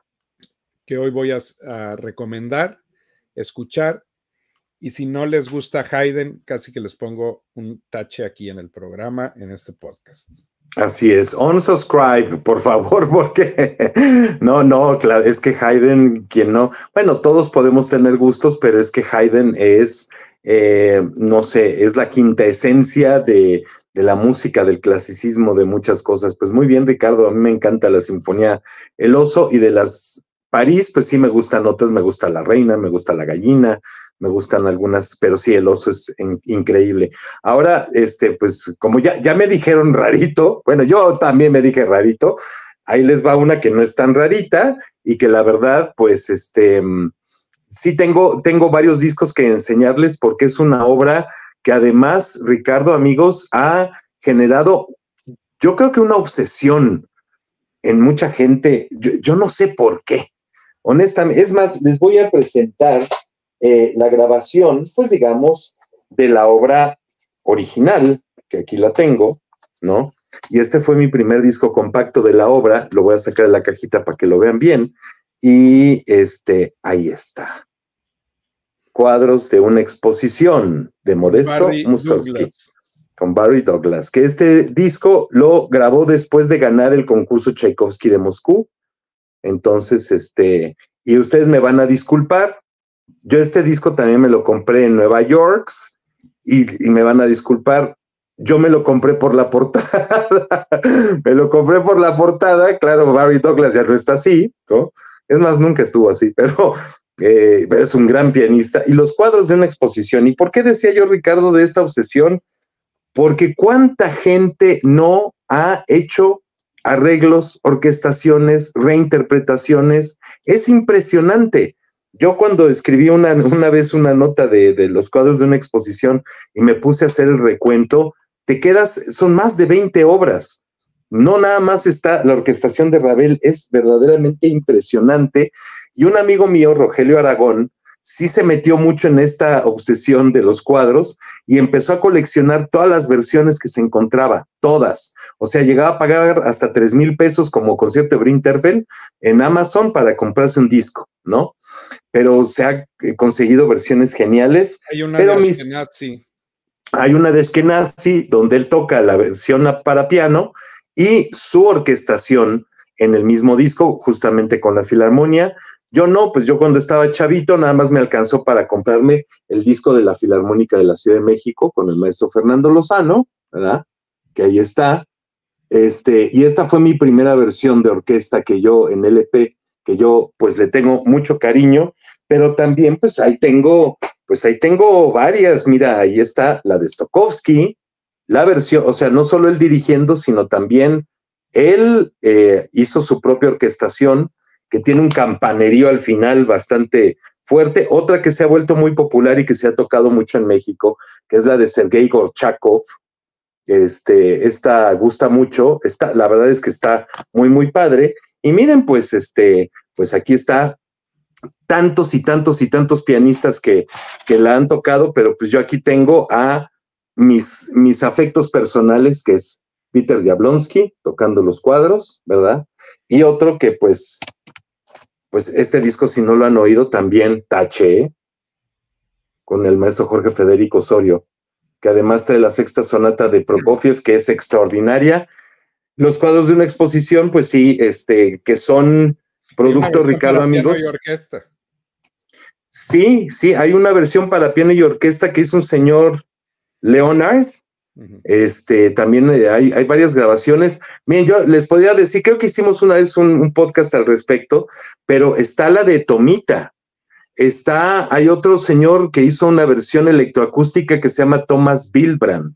recomendar, escuchar, y si no les gusta Haydn, casi que les pongo un tache aquí en el programa, en este podcast. Así es, unsubscribe, por favor, porque no, claro, es que Haydn, quien no, bueno, todos podemos tener gustos, pero es que Haydn es, no sé, es la quinta esencia de la música, del clasicismo, de muchas cosas. Pues muy bien, Ricardo, a mí me encanta la sinfonía El oso, y de las París, pues sí me gustan otras, me gusta La reina, me gusta La gallina, me gustan algunas, pero sí, El oso es increíble. Ahora, pues como ya me dijeron rarito, bueno, yo también me dije rarito, ahí les va una que no es tan rarita y que la verdad, pues, sí tengo varios discos que enseñarles porque es una obra que además, Ricardo, amigos, ha generado, yo creo que una obsesión en mucha gente, yo no sé por qué, honestamente. Es más, les voy a presentar la grabación, pues digamos, de la obra original, que aquí la tengo, ¿no? Y este fue mi primer disco compacto de la obra, lo voy a sacar de la cajita para que lo vean bien, y ahí está. Cuadros de una exposición de Modesto Mussorgsky, con Barry Douglas, que este disco lo grabó después de ganar el concurso Tchaikovsky de Moscú. Entonces, y ustedes me van a disculpar, yo este disco también me lo compré en Nueva York, y me van a disculpar, yo me lo compré por la portada, claro, Barry Douglas ya no está así, ¿no? Es más, nunca estuvo así, pero es un gran pianista, y los cuadros de una exposición. ¿Y por qué decía yo, Ricardo, de esta obsesión? Porque cuánta gente no ha hecho arreglos, orquestaciones, reinterpretaciones. Es impresionante. Yo cuando escribí una vez una nota de los cuadros de una exposición y me puse a hacer el recuento, son más de 20 obras no nada más está, la orquestación de Ravel es verdaderamente impresionante, y un amigo mío, Rogelio Aragón, sí se metió mucho en esta obsesión de los cuadros y empezó a coleccionar todas las versiones que se encontraba, todas. O sea, llegaba a pagar hasta 3,000 pesos como concierto de Brinterfeld en Amazon para comprarse un disco, ¿no? Pero se ha conseguido versiones geniales. Hay una pero de Ashkenazi. Hay una de Ashkenazi donde él toca la versión para piano y su orquestación en el mismo disco, justamente con la Filarmonía. Yo no, pues yo cuando estaba chavito nada más me alcanzó para comprarme el disco de la Filarmónica de la Ciudad de México con el maestro Fernando Lozano, ¿verdad? Que ahí está. Y esta fue mi primera versión de orquesta que yo en LP, que yo pues le tengo mucho cariño, pero también pues ahí tengo varias. Mira, ahí está la de Stokowski, la versión, o sea, no solo él dirigiendo, sino también él hizo su propia orquestación, que tiene un campanerío al final bastante fuerte. Otra que se ha vuelto muy popular y que se ha tocado mucho en México, que es la de Sergei Gorchakov. Esta gusta mucho, la verdad es que está muy, muy padre. Y miren, pues, pues aquí está tantos y tantos y tantos pianistas que la han tocado, pero pues yo aquí tengo a mis afectos personales, que es Peter Jablonski tocando los cuadros, ¿verdad? Y otro que pues este disco, si no lo han oído, también tache, con el maestro Jorge Federico Osorio, que además trae la sexta sonata de Prokofiev, que es extraordinaria. Los cuadros de una exposición, pues sí, que son producto, Ricardo, amigos. Piano y orquesta. Sí, hay una versión para piano y orquesta que hizo un señor Leonard. También hay varias grabaciones. Miren, yo les podría decir, creo que hicimos una vez un podcast al respecto, pero está la de Tomita. Hay otro señor que hizo una versión electroacústica que se llama Thomas Wilbrand.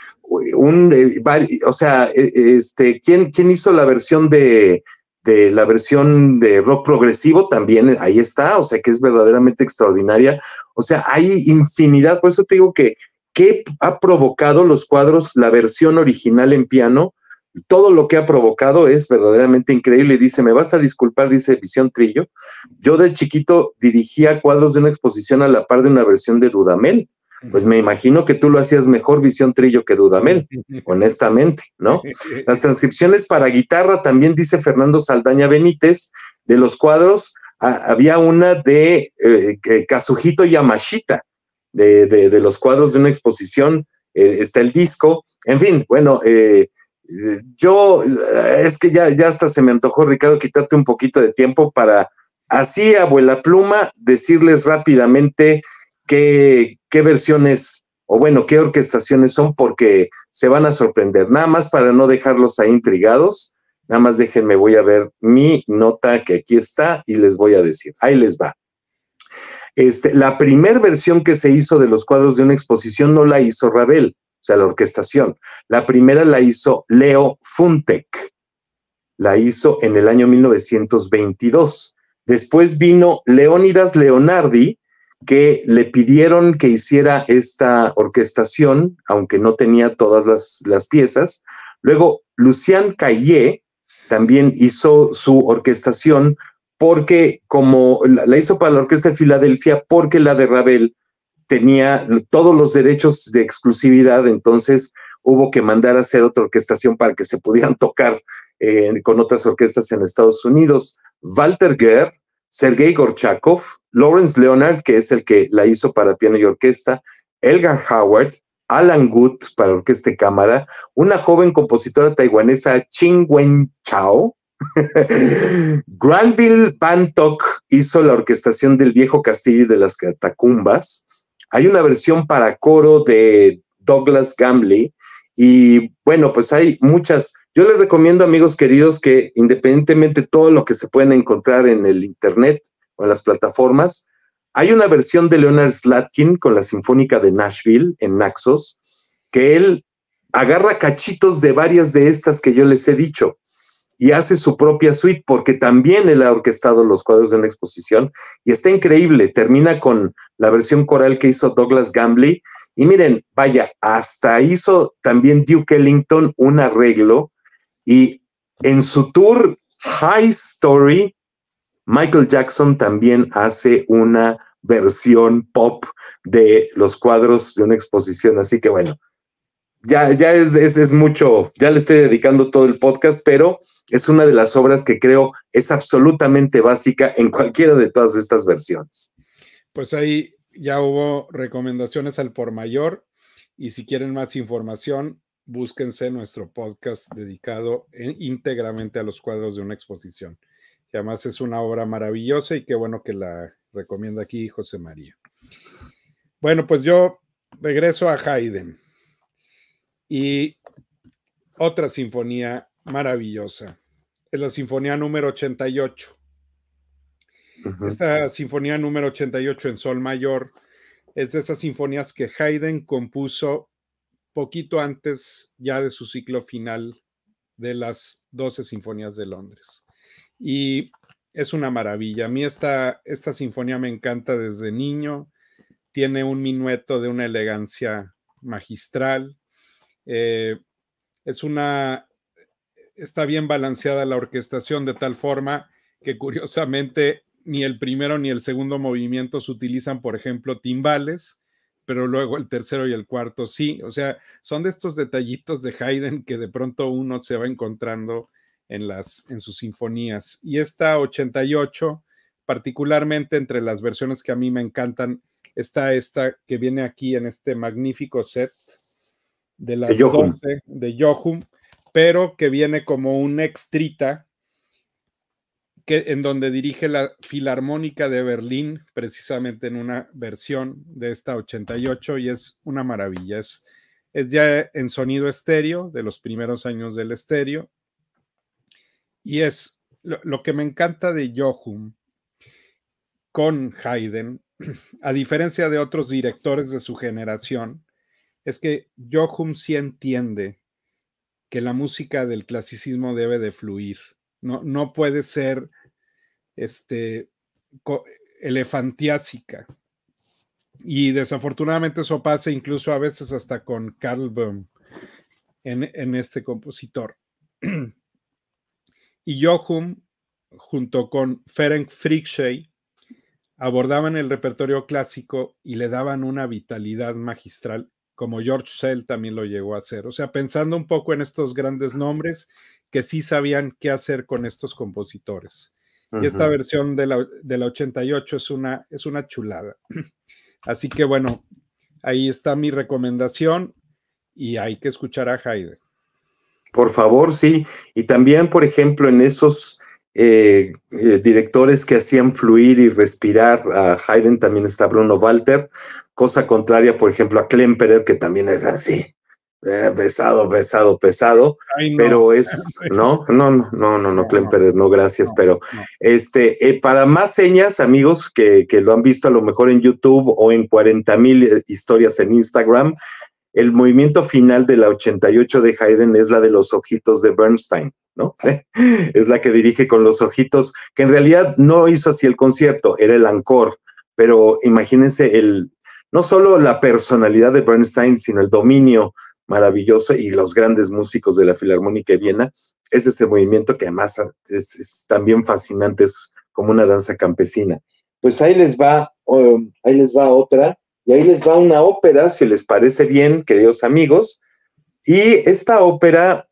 ¿Quién hizo la versión de rock progresivo? También ahí está, o sea, que es verdaderamente extraordinaria. O sea, hay infinidad. Por eso te digo que ha provocado los cuadros, la versión original en piano. Todo lo que ha provocado es verdaderamente increíble. Y dice, me vas a disculpar, dice Visión Trillo, yo de chiquito dirigía cuadros de una exposición a la par de una versión de Dudamel. Pues me imagino que tú lo hacías mejor, Visión Trillo, que Dudamel, honestamente, ¿no? Las transcripciones para guitarra, también dice Fernando Saldaña Benítez, de los cuadros, había una de Kazuhito Yamashita, de los cuadros de una exposición, está el disco, en fin, bueno, es que ya hasta se me antojó, Ricardo, quitarte un poquito de tiempo para, así a vuela pluma, decirles rápidamente qué versiones, o bueno, qué orquestaciones son, porque se van a sorprender. Nada más para no dejarlos ahí intrigados, nada más déjenme, voy a ver mi nota que aquí está y les voy a decir. Ahí les va. La primera versión que se hizo de los cuadros de una exposición no la hizo Ravel, o sea, la orquestación. La primera la hizo Leo Funtek, la hizo en el año 1922. Después vino Leónidas Leonardi, que le pidieron que hiciera esta orquestación, aunque no tenía todas las piezas. Luego, Lucien Caillé también hizo su orquestación, porque como la hizo para la Orquesta de Filadelfia, porque la de Ravel tenía todos los derechos de exclusividad, entonces hubo que mandar a hacer otra orquestación para que se pudieran tocar con otras orquestas en Estados Unidos. Walter Gerth, Sergei Gorchakov, Lawrence Leonard, que es el que la hizo para piano y orquesta, Elgar Howard, Alan Good para orquesta y cámara, una joven compositora taiwanesa, Ching Wen Chao. Granville Bantock hizo la orquestación del Viejo Castillo y de las Catacumbas. Hay una versión para coro de Douglas Gambley. Y bueno, pues hay muchas. Yo les recomiendo, amigos queridos, que independientemente de todo lo que se pueden encontrar en el internet o en las plataformas, hay una versión de Leonard Slatkin con la Sinfónica de Nashville en Naxos, que él agarra cachitos de varias de estas que yo les he dicho y hace su propia suite, porque también él ha orquestado los cuadros de una exposición y está increíble. Termina con la versión coral que hizo Douglas Gambley. Y miren, vaya, hasta hizo también Duke Ellington un arreglo Y en su tour High Story, Michael Jackson también hace una versión pop de los cuadros de una exposición, así que bueno, ya es mucho, ya le estoy dedicando todo el podcast, pero es una de las obras que creo es absolutamente básica en cualquiera de todas estas versiones. Pues ahí ya hubo recomendaciones al por mayor, y si quieren más información, búsquense nuestro podcast dedicado íntegramente a los cuadros de una exposición, que además es una obra maravillosa y qué bueno que la recomienda aquí José María. Bueno, pues yo regreso a Haydn y otra sinfonía maravillosa es la sinfonía número 88. Esta sinfonía número 88 en sol mayor es de esas sinfonías que Haydn compuso poquito antes ya de su ciclo final de las 12 sinfonías de Londres. Y es una maravilla. A mí esta sinfonía me encanta desde niño. Tiene un minueto de una elegancia magistral. Está bien balanceada la orquestación de tal forma que curiosamente ni el primero ni el segundo movimiento se utilizan, por ejemplo, timbales, pero luego el tercero y el cuarto sí. O sea, son de estos detallitos de Haydn que de pronto uno se va encontrando en sus sinfonías. Y esta 88, particularmente entre las versiones que a mí me encantan, está esta que viene aquí en este magnífico set de las 12 de Jochum, pero que viene como un extrita en donde dirige la Filarmónica de Berlín, precisamente en una versión de esta 88, y es una maravilla. Es ya en sonido estéreo, de los primeros años del estéreo, y es lo que me encanta de Jochum con Haydn, a diferencia de otros directores de su generación, es que Jochum sí entiende que la música del clasicismo debe de fluir. No puede ser elefantiásica. Y desafortunadamente eso pasa incluso a veces hasta con Karl Böhm en este compositor. Y Jochum, junto con Ferenc Fricsay, abordaban el repertorio clásico y le daban una vitalidad magistral, como George Szell también lo llegó a hacer. O sea, pensando un poco en estos grandes nombres que sí sabían qué hacer con estos compositores. Y esta versión de la 88 es una chulada. Así que bueno, ahí está mi recomendación y hay que escuchar a Haydn. Por favor, sí. Y también, por ejemplo, en esos directores que hacían fluir y respirar a Haydn, también está Bruno Walter, cosa contraria, por ejemplo, a Klemperer, que también es así, pesado, Ay, no. Pero es, no, Klemperer, no, gracias, pero para más señas, amigos, que lo han visto a lo mejor en YouTube o en 40,000 historias en Instagram, el movimiento final de la 88 de Haydn es la de los ojitos de Bernstein, ¿no? Es la que dirige con los ojitos, que en realidad no hizo así el concierto, era el encore, pero imagínense no solo la personalidad de Bernstein, sino el dominio maravilloso y los grandes músicos de la Filarmónica de Viena, es ese movimiento que además es también fascinante, es como una danza campesina. Pues ahí les va otra. Y ahí les va una ópera, si les parece bien, queridos amigos. Y esta ópera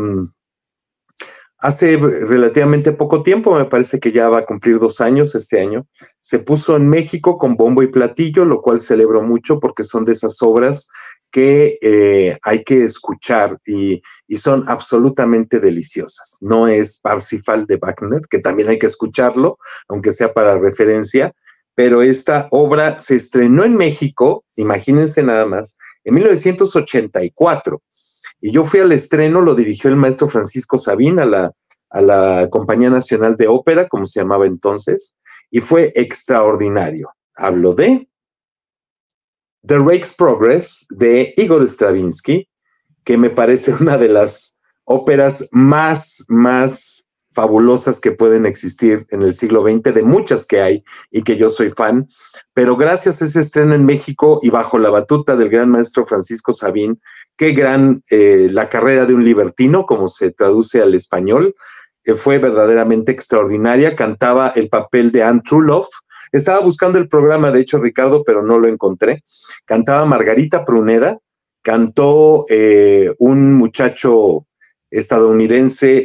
hace relativamente poco tiempo, me parece que ya va a cumplir 2 años este año, se puso en México con bombo y platillo, lo cual celebro mucho porque son de esas obras que hay que escuchar y son absolutamente deliciosas. No es Parsifal de Wagner, que también hay que escucharlo, aunque sea para referencia, pero esta obra se estrenó en México, imagínense nada más, en 1984. Y yo fui al estreno, lo dirigió el maestro Francisco Sabín a la Compañía Nacional de Ópera, como se llamaba entonces, y fue extraordinario. Hablo de The Rake's Progress de Igor Stravinsky, que me parece una de las óperas más fabulosas que pueden existir en el siglo XX, de muchas que hay y que yo soy fan, pero gracias a ese estreno en México y bajo la batuta del gran maestro Francisco Sabín, qué gran La carrera de un libertino, como se traduce al español, fue verdaderamente extraordinaria. Cantaba el papel de Anne Trulove. Estaba buscando el programa, de hecho, Ricardo, pero no lo encontré. Cantaba Margarita Pruneda, cantó un muchacho estadounidense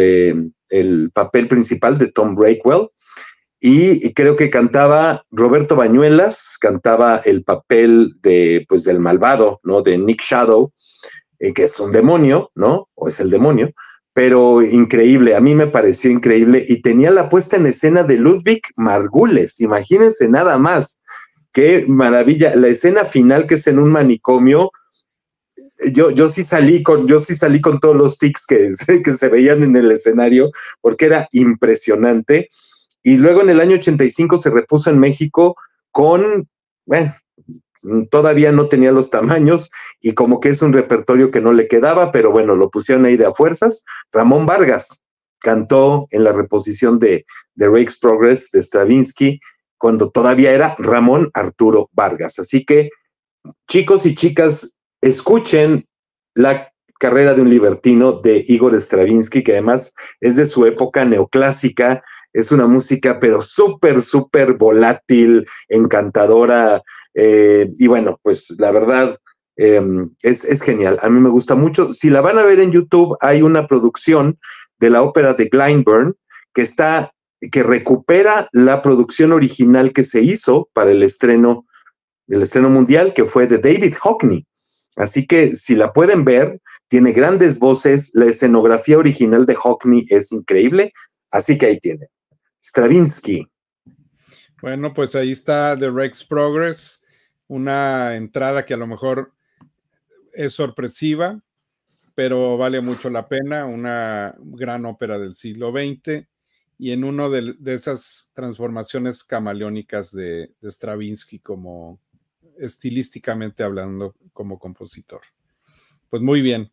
el papel principal de Tom Breakwell, y creo que cantaba Roberto Bañuelas, cantaba el papel de, pues, del malvado, ¿no? De Nick Shadow, que es un demonio, ¿no? O es el demonio, pero increíble, a mí me pareció increíble, y tenía la puesta en escena de Ludwig Margules, imagínense nada más, qué maravilla, la escena final que es en un manicomio. Yo sí salí con todos los tics que se veían en el escenario, porque era impresionante. Y luego en el año 85 se repuso en México con, bueno, todavía no tenía los tamaños y como que es un repertorio que no le quedaba, pero bueno, lo pusieron ahí de a fuerzas. Ramón Vargas cantó en la reposición de Rake's Progress de Stravinsky, cuando todavía era Ramón Arturo Vargas. Así que, chicos y chicas, escuchen La carrera de un libertino de Igor Stravinsky, que además es de su época neoclásica. Es una música pero súper, súper volátil, encantadora, y bueno, pues la verdad es genial. A mí me gusta mucho. Si la van a ver en YouTube, hay una producción de la ópera de Glyndebourne que recupera la producción original que se hizo para el estreno mundial, que fue de David Hockney. Así que si la pueden ver, tiene grandes voces, la escenografía original de Hockney es increíble, así que ahí tiene. Stravinsky. Bueno, pues ahí está The Rake's Progress, una entrada que a lo mejor es sorpresiva, pero vale mucho la pena, una gran ópera del siglo XX y en uno de esas transformaciones camaleónicas de Stravinsky como estilísticamente hablando como compositor. Pues muy bien.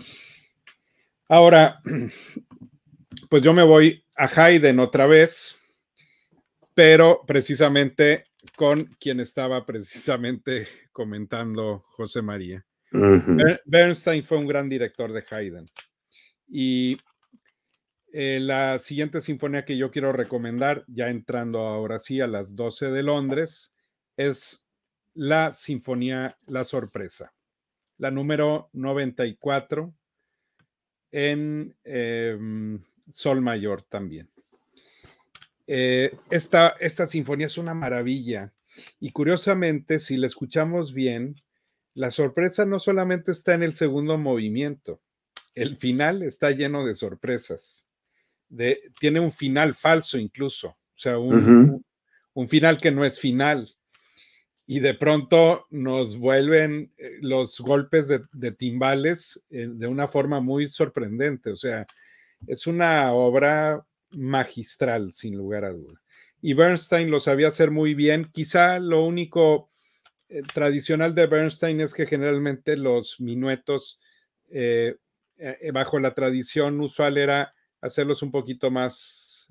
Ahora, pues yo me voy a Haydn otra vez, pero precisamente con quien estaba precisamente comentando José María. Bernstein fue un gran director de Haydn. Y la siguiente sinfonía que yo quiero recomendar, ya entrando ahora sí a las 12 de Londres, es la Sinfonía La Sorpresa, la número 94 en sol mayor también. Esta sinfonía es una maravilla y curiosamente, si la escuchamos bien, la sorpresa no solamente está en el segundo movimiento, el final está lleno de sorpresas. Tiene un final falso incluso, o sea, un final que no es final. Y de pronto nos vuelven los golpes de timbales de una forma muy sorprendente. O sea, es una obra magistral, sin lugar a duda. Y Bernstein lo sabía hacer muy bien. Quizá lo único tradicional de Bernstein es que generalmente los minuetos bajo la tradición usual era hacerlos un poquito más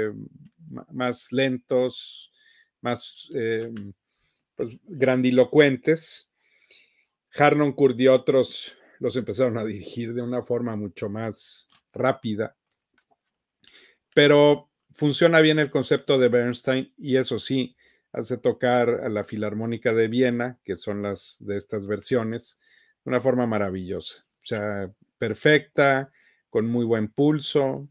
lentos, más pues, grandilocuentes. Harnoncourt y otros los empezaron a dirigir de una forma mucho más rápida, pero funciona bien el concepto de Bernstein y eso sí, hace tocar a la Filarmónica de Viena, que son las de estas versiones, de una forma maravillosa, o sea, perfecta, con muy buen pulso,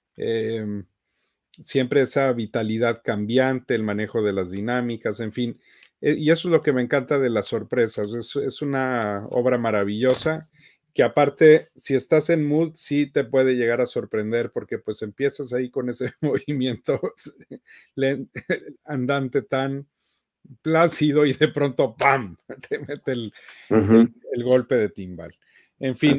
siempre esa vitalidad cambiante, el manejo de las dinámicas, en fin, y eso es lo que me encanta de las sorpresas, es una obra maravillosa, que aparte, si estás en mood, sí te puede llegar a sorprender, porque pues empiezas ahí con ese movimiento andante tan plácido y de pronto ¡pam! Te mete el golpe de timbal. En fin,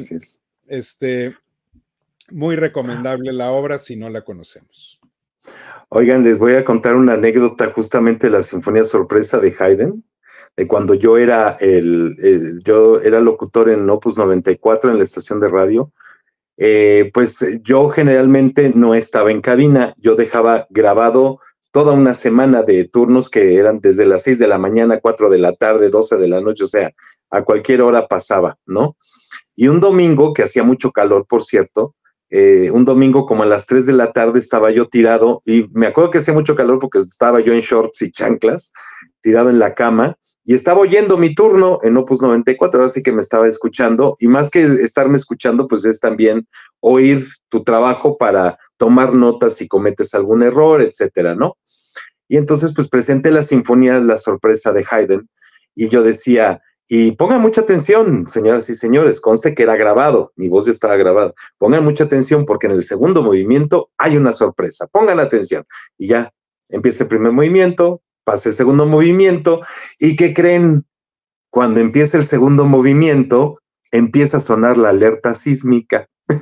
muy recomendable la obra si no la conocemos. Oigan, les voy a contar una anécdota justamente de la Sinfonía Sorpresa de Haydn, de cuando yo era locutor en Opus 94 en la estación de radio, pues yo generalmente no estaba en cabina, yo dejaba grabado toda una semana de turnos que eran desde las 6 de la mañana, 4 de la tarde, 12 de la noche, o sea, a cualquier hora pasaba, ¿no? Y un domingo, que hacía mucho calor, por cierto, un domingo como a las 3 de la tarde estaba yo tirado, y me acuerdo que hacía mucho calor porque estaba yo en shorts y chanclas, tirado en la cama, y estaba oyendo mi turno en Opus 94, ahora sí que me estaba escuchando, y más que estarme escuchando, pues es también oír tu trabajo para tomar notas si cometes algún error, etcétera, ¿no? Y entonces, pues presenté la sinfonía La sorpresa de Haydn, y yo decía, y pongan mucha atención, señoras y señores, conste que era grabado, mi voz ya estaba grabada, pongan mucha atención porque en el segundo movimiento hay una sorpresa, pongan atención. Y ya, empieza el primer movimiento, pasa el segundo movimiento, ¿y qué creen? Cuando empieza el segundo movimiento, empieza a sonar la alerta sísmica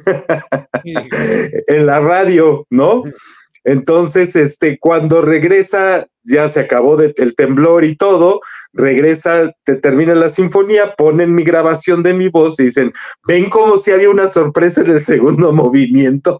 en la radio, ¿no? Entonces, cuando regresa, ya se acabó el temblor y todo, regresa, termina la sinfonía, ponen mi grabación de mi voz y dicen, ven como si había una sorpresa en el segundo movimiento.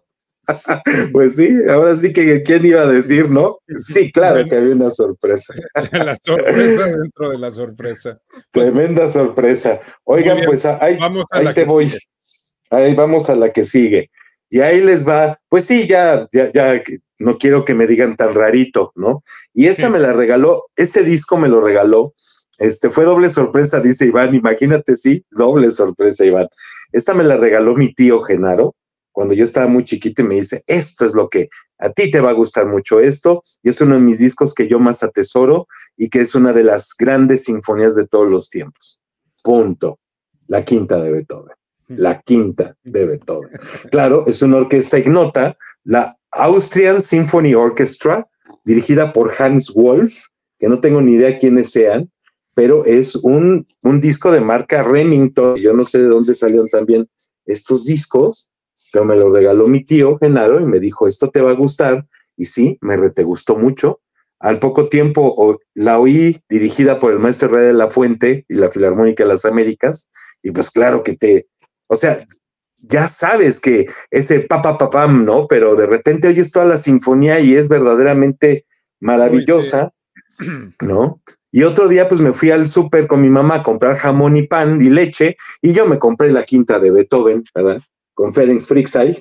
Pues sí, ahora sí que quién iba a decir, ¿no? Sí, claro Bueno, que había una sorpresa. la sorpresa dentro de la sorpresa. Pues Tremenda sorpresa. muy Oigan, bien, pues ahí, vamos a ahí la te que voy. sigue. Ahí vamos a la que sigue. Y ahí les va, pues sí, ya, no quiero que me digan tan rarito, ¿no? Y esta me la regaló, este disco me lo regaló, fue doble sorpresa, dice Iván, imagínate, sí, doble sorpresa, Iván. Esta me la regaló mi tío Genaro, cuando yo estaba muy chiquito y me dice, esto es lo que a ti te va a gustar mucho esto, y es uno de mis discos que yo más atesoro y que es una de las grandes sinfonías de todos los tiempos. Punto. La quinta de Beethoven. La quinta de Beethoven. Claro, es una orquesta ignota, la Austrian Symphony Orchestra, dirigida por Hans Wolf, que no tengo ni idea quiénes sean, pero es un disco de marca Remington. Yo no sé de dónde salieron también estos discos, pero me lo regaló mi tío Genaro y me dijo, esto te va a gustar. Y sí, te gustó mucho. Al poco tiempo la oí dirigida por el maestro Rey de la Fuente y la Filarmónica de las Américas, y pues claro que o sea, ya sabes que ese papam, ¿no? Pero de repente oyes toda la sinfonía y es verdaderamente Uy, maravillosa, sí. ¿no? Y otro día pues me fui al súper con mi mamá a comprar jamón y pan y leche y yo me compré la quinta de Beethoven, ¿verdad? Con Ferenc Fritzsche.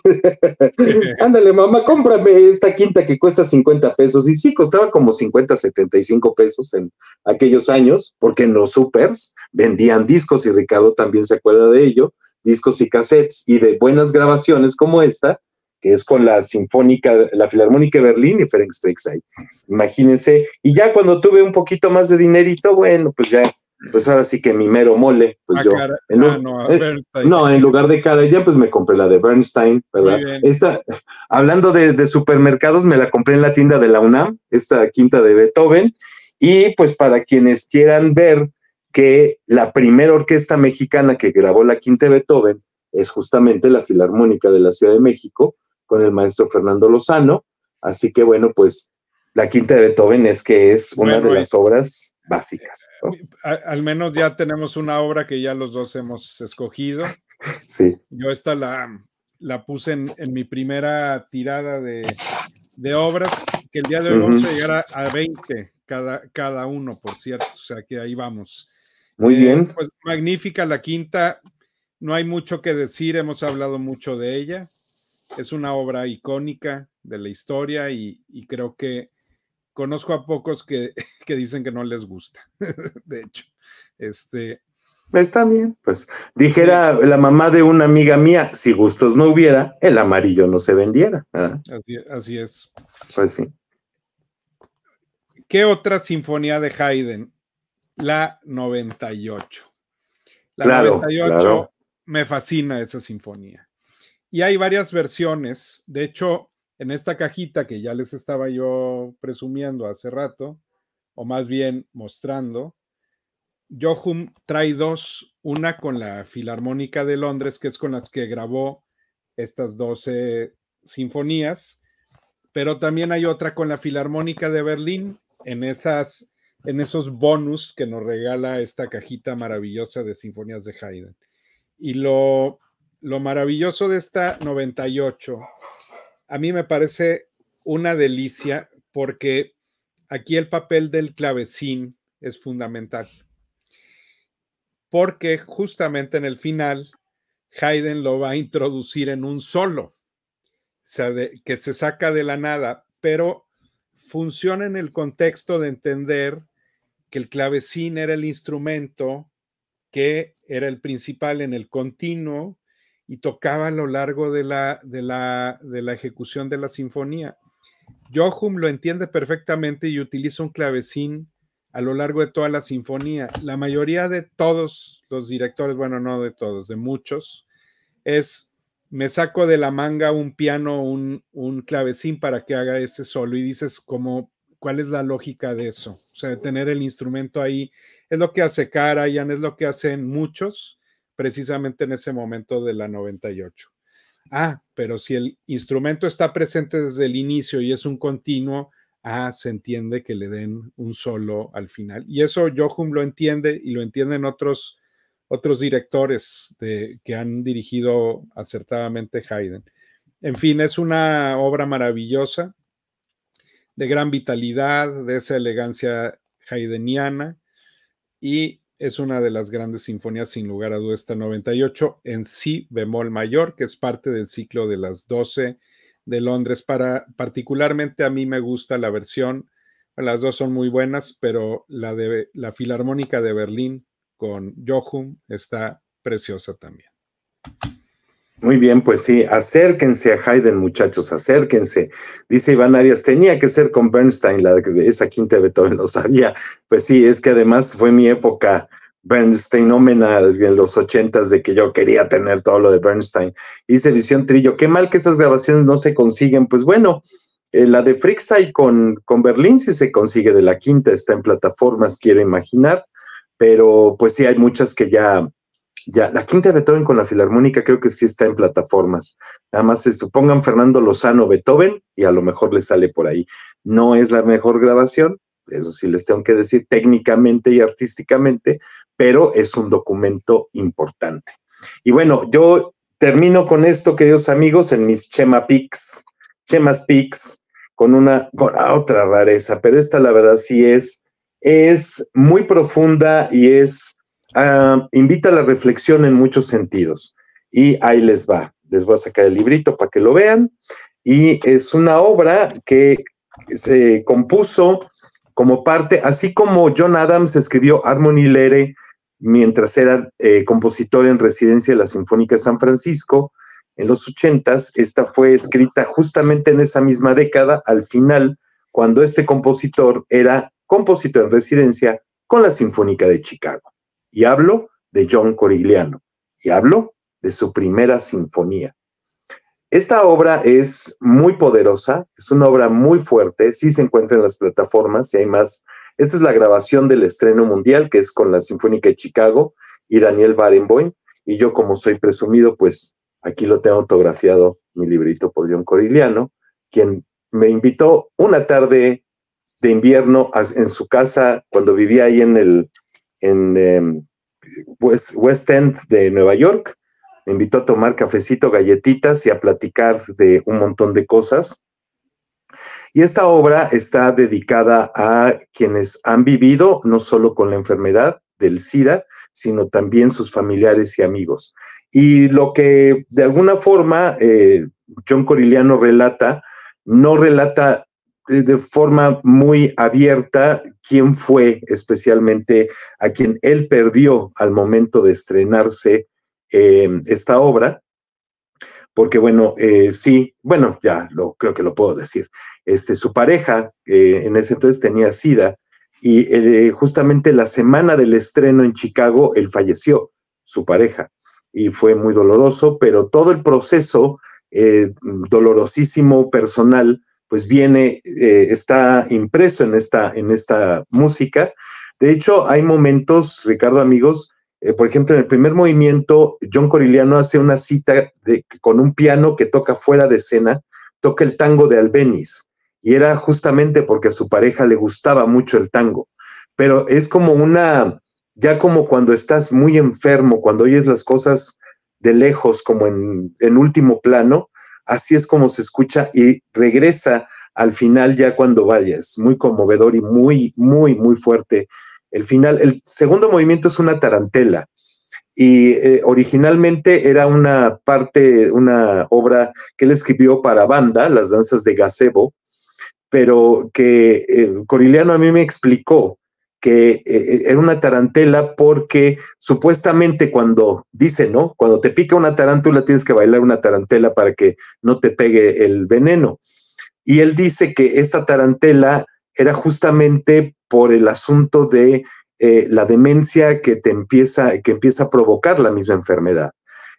Ándale, mamá, cómprame esta quinta que cuesta 50 pesos. Y sí, costaba como 50, 75 pesos en aquellos años, porque en los supers vendían discos y Ricardo también se acuerda de ello, discos y cassettes y de buenas grabaciones como esta, que es con la Sinfónica, la Filarmónica de Berlín y Ferenc Fritzsche. Imagínense. Y ya cuando tuve un poquito más de dinerito, bueno, pues ya, pues ahora sí que mi mero mole, pues yo. No, Bernstein. No, en lugar de Karajan, pues me compré la de Bernstein, Muy ¿verdad? bien. Esta, hablando de supermercados, me la compré en la tienda de la UNAM, esta quinta de Beethoven, y pues para quienes quieran ver que la primera orquesta mexicana que grabó la quinta de Beethoven es justamente la Filarmónica de la Ciudad de México, con el maestro Fernando Lozano, así que bueno, pues la quinta de Beethoven es una de las obras básicas, ¿no? Al menos ya tenemos una obra que ya los dos hemos escogido. Sí. Yo esta la puse en mi primera tirada de obras, que el día de hoy vamos a llegar a 20 cada uno, por cierto, o sea que ahí vamos. Muy bien. Pues magnífica la quinta, no hay mucho que decir, hemos hablado mucho de ella, es una obra icónica de la historia y creo que conozco a pocos que dicen que no les gusta, de hecho. Está bien, pues dijera la mamá de una amiga mía, si gustos no hubiera, el amarillo no se vendiera. Así es. Pues sí. ¿Qué otra sinfonía de Haydn? La 98. La Claro, 98 claro. me fascina esa sinfonía. Y hay varias versiones. De hecho, en esta cajita que ya les estaba yo presumiendo hace rato, o más bien mostrando, Joachim trae dos, una con la Filarmónica de Londres, que es con las que grabó estas 12 sinfonías, pero también hay otra con la Filarmónica de Berlín, en esos bonus que nos regala esta cajita maravillosa de sinfonías de Haydn. Y lo lo maravilloso de esta 98, a mí me parece una delicia porque aquí el papel del clavecín es fundamental. Porque justamente en el final, Haydn lo va a introducir en un solo, o sea, que se saca de la nada, pero funciona en el contexto de entender que el clavecín era el instrumento que era el principal en el continuo y tocaba a lo largo de la ejecución de la sinfonía. Joachim lo entiende perfectamente y utiliza un clavecín a lo largo de toda la sinfonía. La mayoría de todos los directores, bueno, no de todos, de muchos, me saco de la manga un piano, un clavecín para que haga ese solo, y dices ¿cuál es la lógica de eso? O sea, de tener el instrumento ahí, es lo que hace Karajan, es lo que hacen muchos, precisamente en ese momento de la 98. Pero si el instrumento está presente desde el inicio y es un continuo, se entiende que le den un solo al final. Y eso Joachim lo entiende y lo entienden otros directores que han dirigido acertadamente Haydn. En fin, es una obra maravillosa, de gran vitalidad, de esa elegancia haydniana, y es una de las grandes sinfonías, sin lugar a dudas, esta 98 en si bemol mayor, que es parte del ciclo de las 12 de Londres. Particularmente a mí me gusta la versión, las dos son muy buenas, pero la Filarmónica de Berlín con Joachim está preciosa también. Muy bien, pues sí, acérquense a Haydn, muchachos, acérquense. Dice Iván Arias, tenía que ser con Bernstein, esa quinta de Beethoven, lo sabía. Pues sí, es que además fue mi época Bernsteinómena en los 80s, de que yo quería tener todo lo de Bernstein. Dice Visión Trillo, qué mal que esas grabaciones no se consiguen. Pues bueno, la de Frixay con Berlín sí se consigue, de la quinta, está en plataformas, quiero imaginar, pero pues sí hay muchas que ya, la quinta de Beethoven con la Filarmónica creo que sí está en plataformas. Nada más pongan Fernando Lozano Beethoven y a lo mejor les sale por ahí. No es la mejor grabación, eso sí les tengo que decir, técnicamente y artísticamente, pero es un documento importante. Y bueno, yo termino con esto, queridos amigos, en mis Chema Picks, con otra rareza, pero esta la verdad sí es muy profunda y invita a la reflexión en muchos sentidos. Y ahí les voy a sacar el librito para que lo vean. Y es una obra que se compuso como parte, así como John Adams escribió Harmony Lere mientras era compositor en residencia de la Sinfónica de San Francisco en los 80s, esta fue escrita justamente en esa misma década, al final, cuando este compositor era compositor en residencia con la Sinfónica de Chicago. Y hablo de John Corigliano, y hablo de su primera sinfonía. Esta obra es muy poderosa, es una obra muy fuerte, sí se encuentra en las plataformas, y hay más. Esta es la grabación del estreno mundial, que es con la Sinfónica de Chicago y Daniel Barenboim, y yo, como soy presumido, pues aquí lo tengo autografiado, mi librito, por John Corigliano, quien me invitó una tarde de invierno en su casa cuando vivía ahí en West End de Nueva York. Me invitó a tomar cafecito, galletitas y a platicar de un montón de cosas. Y esta obra está dedicada a quienes han vivido no solo con la enfermedad del SIDA, sino también sus familiares y amigos. Y lo que de alguna forma John Corigliano relata, no relata de forma muy abierta quién fue especialmente a quien él perdió al momento de estrenarse esta obra, porque bueno, sí, bueno, ya creo que lo puedo decir. Su pareja en ese entonces tenía SIDA, y justamente la semana del estreno en Chicago, él falleció, su pareja, y fue muy doloroso, pero todo el proceso dolorosísimo personal, pues está impreso en esta música. De hecho, hay momentos, Ricardo, amigos, por ejemplo, en el primer movimiento, John Corigliano hace una cita con un piano que toca fuera de escena, toca el tango de Albéniz, y era justamente porque a su pareja le gustaba mucho el tango. Pero es como ya como cuando estás muy enfermo, cuando oyes las cosas de lejos, como en último plano, así es como se escucha y regresa al final ya cuando vaya. Es muy conmovedor y muy, muy, muy fuerte. El final, el segundo movimiento es una tarantela y originalmente era una parte, una obra que él escribió para banda, las danzas de gazebo, pero que Corigliano a mí me explicó que era una tarantela porque supuestamente cuando dice, ¿no? Cuando te pica una tarántula tienes que bailar una tarantela para que no te pegue el veneno. Y él dice que esta tarantela era justamente por el asunto de la demencia que empieza a provocar la misma enfermedad.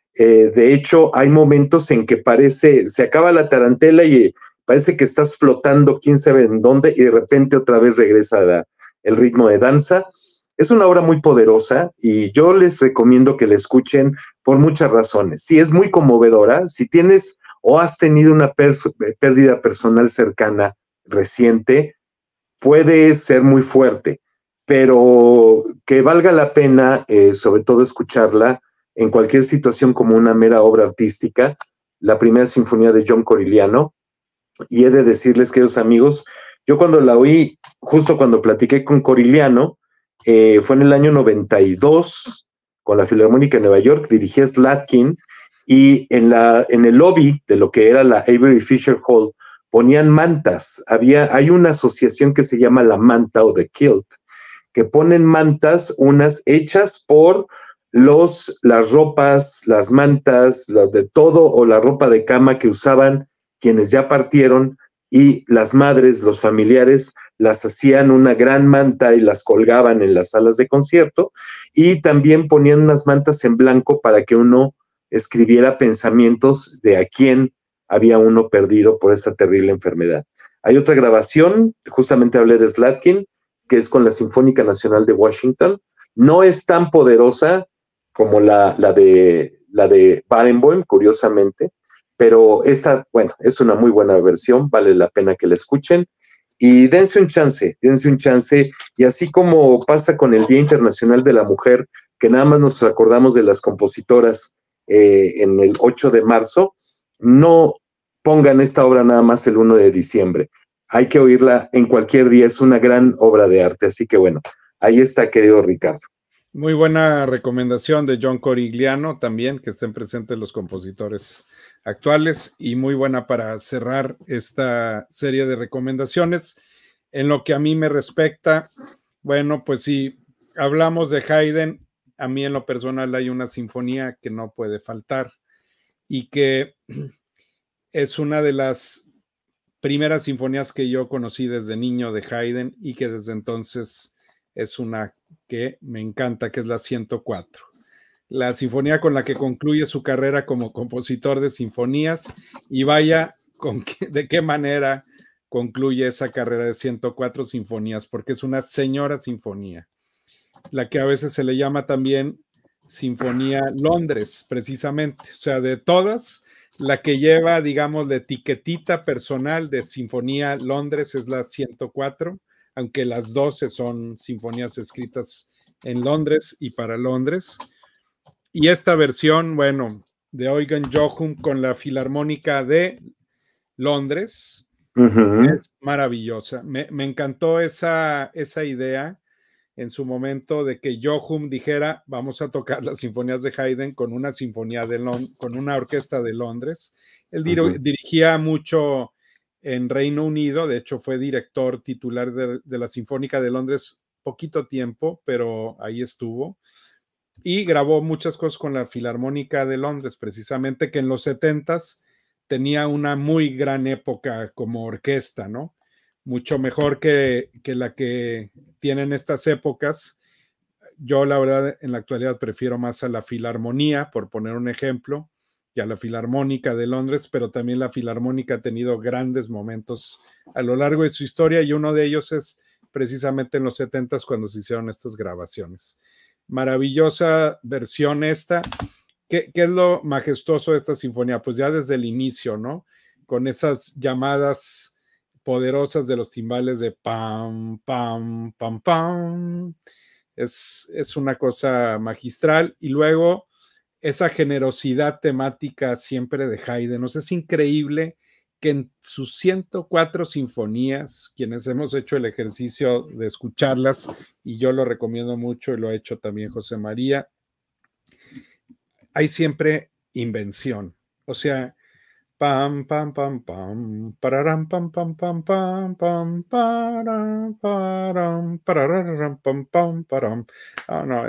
De hecho, hay momentos en que se acaba la tarantela y parece que estás flotando quién sabe en dónde y de repente otra vez regresa el ritmo de danza. Es una obra muy poderosa y yo les recomiendo que la escuchen por muchas razones. Sí, es muy conmovedora. Si tienes o has tenido una pérdida personal cercana reciente, puede ser muy fuerte, pero que valga la pena, sobre todo escucharla en cualquier situación como una mera obra artística, la primera sinfonía de John Corigliano. Y he de decirles, queridos amigos, yo cuando la oí, justo cuando platiqué con Corigliano, fue en el año 92, con la Filarmónica de Nueva York, dirigí a Slatkin, y en el lobby de lo que era la Avery Fisher Hall, ponían mantas. Hay una asociación que se llama la manta o The Kilt, que ponen mantas, unas hechas por las ropas, las mantas, de todo, o la ropa de cama que usaban quienes ya partieron, y las madres, los familiares, las hacían una gran manta y las colgaban en las salas de concierto, y también ponían unas mantas en blanco para que uno escribiera pensamientos de a quién había uno perdido por esta terrible enfermedad. Hay otra grabación, justamente hablé de Slatkin, que es con la Sinfónica Nacional de Washington. No es tan poderosa como la de Barenboim, curiosamente, pero esta, bueno, es una muy buena versión, vale la pena que la escuchen. Y dense un chance, y así como pasa con el Día Internacional de la Mujer, que nada más nos acordamos de las compositoras en el 8 de marzo, no pongan esta obra nada más el 1 de diciembre. Hay que oírla en cualquier día, es una gran obra de arte, así que bueno, ahí está, querido Ricardo. Muy buena recomendación de John Corigliano también, que estén presentes los compositores actuales, y muy buena para cerrar esta serie de recomendaciones. En lo que a mí me respecta, bueno, pues si hablamos de Haydn, a mí en lo personal hay una sinfonía que no puede faltar y que es una de las primeras sinfonías que yo conocí desde niño de Haydn y que desde entonces es una que me encanta, que es la 104. La sinfonía con la que concluye su carrera como compositor de sinfonías, y vaya de qué manera concluye esa carrera de 104 sinfonías, porque es una señora sinfonía, la que a veces se le llama también Sinfonía Londres, precisamente. O sea, de todas, la que lleva, digamos, de etiquetita personal de Sinfonía Londres es la 104, aunque las 12 son sinfonías escritas en Londres y para Londres. Y esta versión, bueno, de Eugen Jochum con la Filarmónica de Londres es maravillosa. Me encantó esa idea en su momento de que Jochum dijera, vamos a tocar las sinfonías de Haydn con una sinfonía con una orquesta de Londres. Él dirigía mucho en Reino Unido, de hecho fue director titular de la Sinfónica de Londres poquito tiempo, pero ahí estuvo. Y grabó muchas cosas con la Filarmónica de Londres, precisamente, que en los 70s tenía una muy gran época como orquesta, ¿no? Mucho mejor que la que tienen estas épocas. Yo, la verdad, en la actualidad prefiero más a la Filarmonía, por poner un ejemplo, que a la Filarmónica de Londres, pero también la Filarmónica ha tenido grandes momentos a lo largo de su historia, y uno de ellos es precisamente en los 70s cuando se hicieron estas grabaciones. Maravillosa versión esta. ¿Qué es lo majestuoso de esta sinfonía? Pues ya desde el inicio, ¿no? Con esas llamadas poderosas de los timbales de pam, pam, pam, pam. Es una cosa magistral. Y luego esa generosidad temática siempre de Haydn. O sea, es increíble que en sus 104 sinfonías, quienes hemos hecho el ejercicio de escucharlas, y yo lo recomiendo mucho y lo ha hecho también José María, hay siempre invención. O sea, pam, pam, pam, pam, pararam, pam, pam, pam, pam, pam, param, param, pararam, pam, pam, param. Oh, no,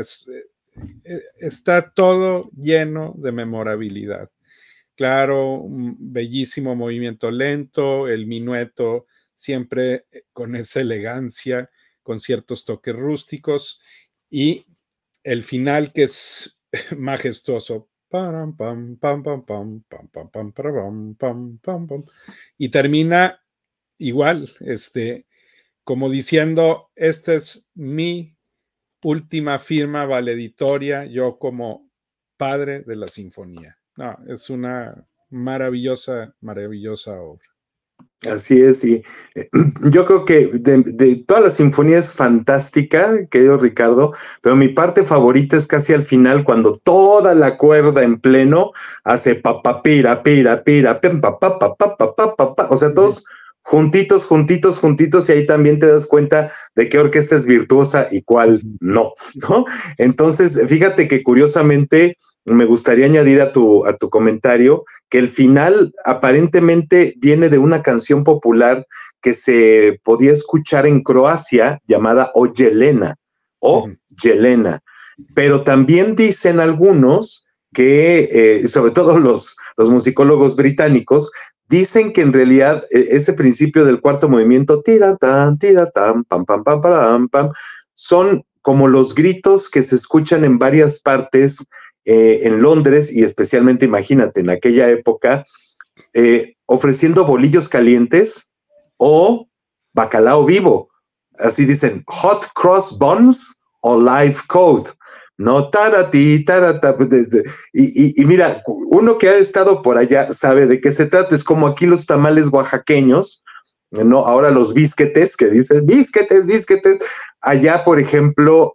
está todo lleno de memorabilidad. Claro, un bellísimo movimiento lento, el minueto siempre con esa elegancia, con ciertos toques rústicos, y el final que es majestuoso. Pam, pam, pam, pam, pam, pam, pam, pam, pam, pam, pam, pam, y termina igual, como diciendo, esta es mi última firma valeditoria, yo como padre de la sinfonía. No, es una maravillosa, maravillosa obra. Así es, y yo creo que de todas las sinfonías es fantástica, querido Ricardo, pero mi parte favorita es casi al final, cuando toda la cuerda en pleno hace pa pa pira pira pira pem pa pa pa pa pa pa pa pa, o sea, todos juntitos, juntitos, juntitos, y ahí también te das cuenta de qué orquesta es virtuosa y cuál no, ¿no? Entonces, fíjate que curiosamente me gustaría añadir a tu comentario que el final aparentemente viene de una canción popular que se podía escuchar en Croacia llamada O Jelena, o Jelena. Pero también dicen algunos que, sobre todo los musicólogos británicos, dicen que en realidad ese principio del cuarto movimiento, tira tan, pam, pam, pam, pam, pam, son como los gritos que se escuchan en varias partes en Londres, y especialmente, imagínate, en aquella época, ofreciendo bolillos calientes o bacalao vivo. Así dicen, hot cross buns o live code. No, tarati, tarata. Y mira, uno que ha estado por allá sabe de qué se trata. Es como aquí los tamales oaxaqueños, ¿no? Ahora los bisquetes, que dicen bisquetes, bisquetes. Allá, por ejemplo,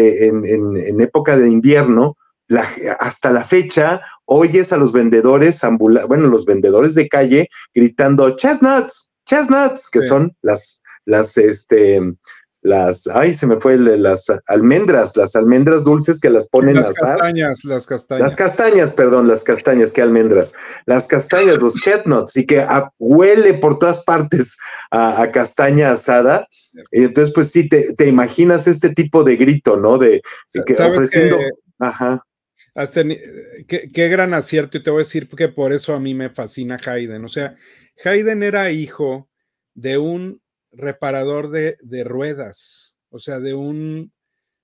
en época de invierno, hasta la fecha, oyes a los vendedores los vendedores de calle gritando chestnuts, chestnuts, que son ay, se me fue, las almendras dulces que las ponen a asar. Las castañas, que almendras. Las castañas, los chestnuts, y que huele por todas partes a castaña asada. Y entonces, pues sí, te imaginas este tipo de grito, ¿no? De que ofreciendo. Ajá. Qué gran acierto, y te voy a decir que por eso a mí me fascina Haydn. O sea, Haydn era hijo de un reparador de ruedas, o sea, de un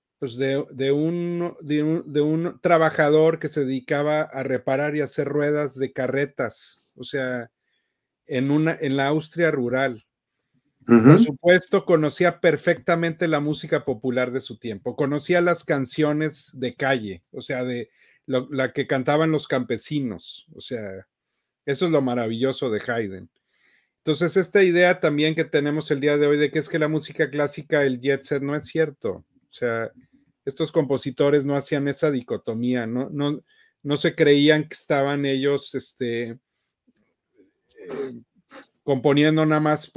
trabajador que se dedicaba a reparar y hacer ruedas de carretas, o sea, en la Austria rural. Por supuesto, conocía perfectamente la música popular de su tiempo, conocía las canciones de calle, o sea, la que cantaban los campesinos, o sea, eso es lo maravilloso de Haydn. Entonces, esta idea también que tenemos el día de hoy de que es que la música clásica, el jet set, no es cierto. O sea, estos compositores no hacían esa dicotomía, no se creían que estaban ellos componiendo nada más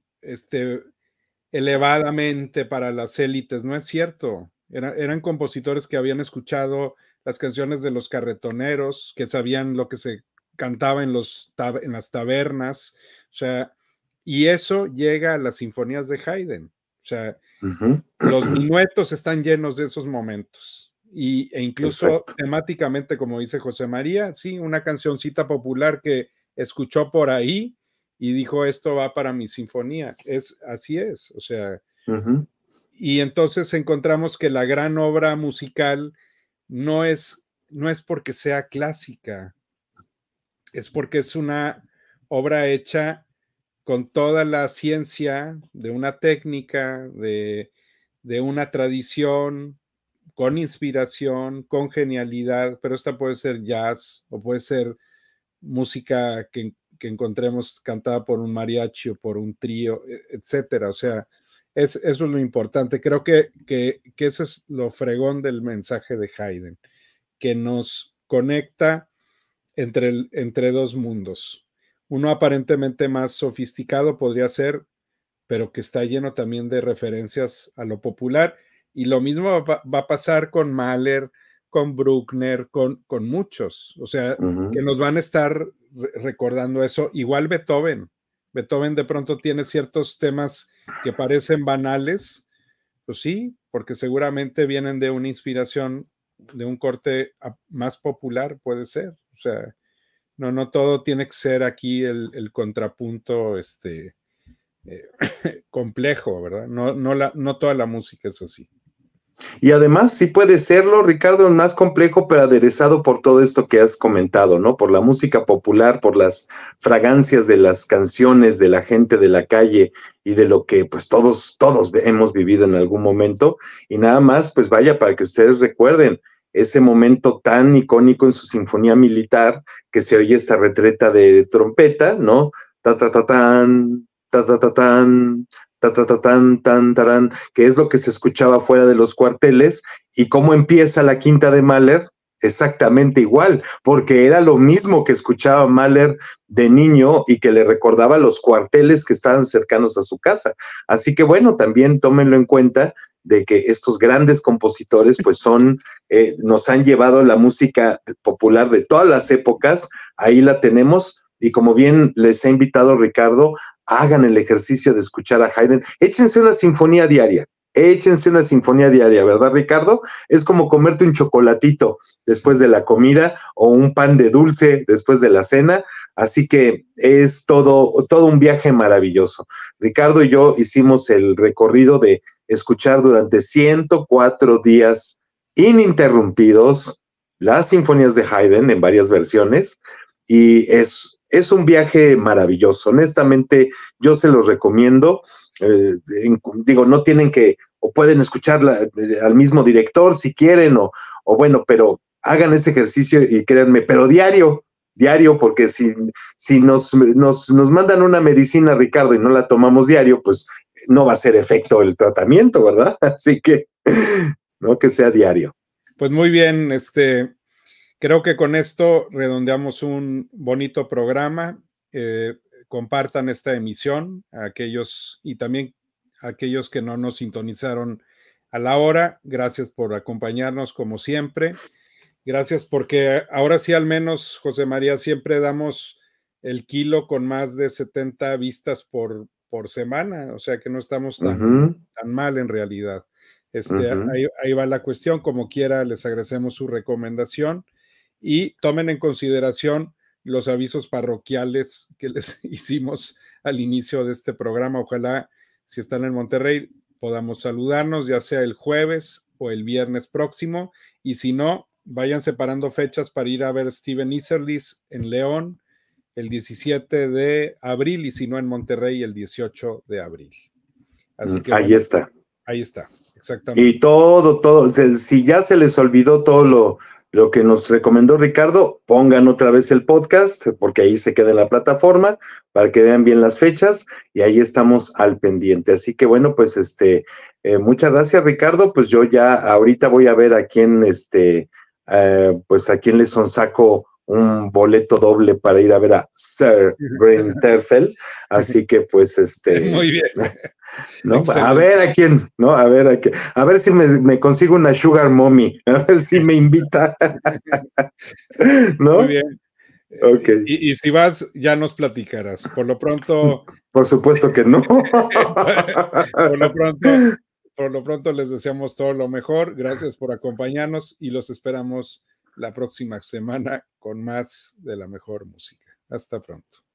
elevadamente para las élites, no es cierto. Eran compositores que habían escuchado las canciones de los carretoneros, que sabían lo que se cantaba en las tabernas, o sea, y eso llega a las sinfonías de Haydn. O sea, los minuetos están llenos de esos momentos. E incluso temáticamente, como dice José María, sí, una cancioncita popular que escuchó por ahí y dijo, esto va para mi sinfonía. Así es, o sea, y entonces encontramos que la gran obra musical no es porque sea clásica, es porque es una obra hecha con toda la ciencia de una técnica, de una tradición, con inspiración, con genialidad, pero esta puede ser jazz o puede ser música que encontremos cantada por un mariachi o por un trío, etcétera. O sea, eso es lo importante. Creo que ese es lo fregón del mensaje de Haydn, que nos conecta entre dos mundos. Uno aparentemente más sofisticado podría ser, pero que está lleno también de referencias a lo popular. Y lo mismo va a pasar con Mahler, con Bruckner, con muchos. O sea, que nos van a estar recordando eso. Igual Beethoven. Beethoven de pronto tiene ciertos temas que parecen banales. Pues sí, porque seguramente vienen de una inspiración de un corte más popular, puede ser. O sea, no todo tiene que ser aquí el contrapunto complejo, ¿verdad? No toda la música es así. Y además sí puede serlo, Ricardo, más complejo, pero aderezado por todo esto que has comentado, ¿no? Por la música popular, por las fragancias de las canciones de la gente de la calle y de lo que pues todos hemos vivido en algún momento. Y nada más, pues vaya, para que ustedes recuerden ese momento tan icónico en su sinfonía militar, que se oye esta retreta de trompeta, ¿no? Ta ta ta tan, ta ta ta tan, ta, ta, ta, tan, tan, tarán, que es lo que se escuchaba fuera de los cuarteles, y cómo empieza la quinta de Mahler, exactamente igual, porque era lo mismo que escuchaba Mahler de niño y que le recordaba los cuarteles que estaban cercanos a su casa. Así que bueno, también tómenlo en cuenta de que estos grandes compositores pues nos han llevado la música popular de todas las épocas, ahí la tenemos, y como bien les ha invitado Ricardo, hagan el ejercicio de escuchar a Haydn, échense una sinfonía diaria, ¿verdad, Ricardo? Es como comerte un chocolatito después de la comida o un pan de dulce después de la cena, así que es todo un viaje maravilloso. Ricardo y yo hicimos el recorrido de escuchar durante 104 días ininterrumpidos las sinfonías de Haydn en varias versiones, y es un viaje maravilloso. Honestamente, yo se los recomiendo. Digo, no tienen que, o pueden escuchar al mismo director si quieren, o bueno, pero hagan ese ejercicio y créanme, pero diario, porque si nos mandan una medicina, Ricardo, y no la tomamos diario, pues no va a hacer efecto el tratamiento, ¿verdad? Así que, no que sea diario. Pues muy bien, creo que con esto redondeamos un bonito programa. Compartan esta emisión a aquellos y también a aquellos que no nos sintonizaron a la hora. Gracias por acompañarnos como siempre. Gracias porque ahora sí al menos, José María, siempre damos el kilo con más de 70 vistas por semana, o sea que no estamos tan mal en realidad. Ahí va la cuestión, como quiera, les agradecemos su recomendación y tomen en consideración los avisos parroquiales que les hicimos al inicio de este programa. Ojalá, si están en Monterrey, podamos saludarnos, ya sea el jueves o el próximo, y si no, vayan separando fechas para ir a ver Steven Isserlis en León el 17 de abril y si no en Monterrey el 18 de abril. Así que ahí está. Ahí está, exactamente. Y todo, si ya se les olvidó todo lo que nos recomendó Ricardo, pongan otra vez el podcast, porque ahí se queda en la plataforma, para que vean bien las fechas, y ahí estamos al pendiente. Así que bueno, pues muchas gracias, Ricardo. Pues yo ya ahorita voy a ver a quién, pues a quién le sonsaco un boleto doble para ir a ver a Sir Graham Terfel. Así que pues Muy bien. ¿No? Excelente. A ver a quién, ¿no? A ver si me consigo una sugar mommy, a ver si me invita. ¿No? Muy bien. Okay. Y si vas, ya nos platicarás. Por lo pronto. Por supuesto que no. Por lo pronto les deseamos todo lo mejor. Gracias por acompañarnos y los esperamos la próxima semana con más de la mejor música. Hasta pronto.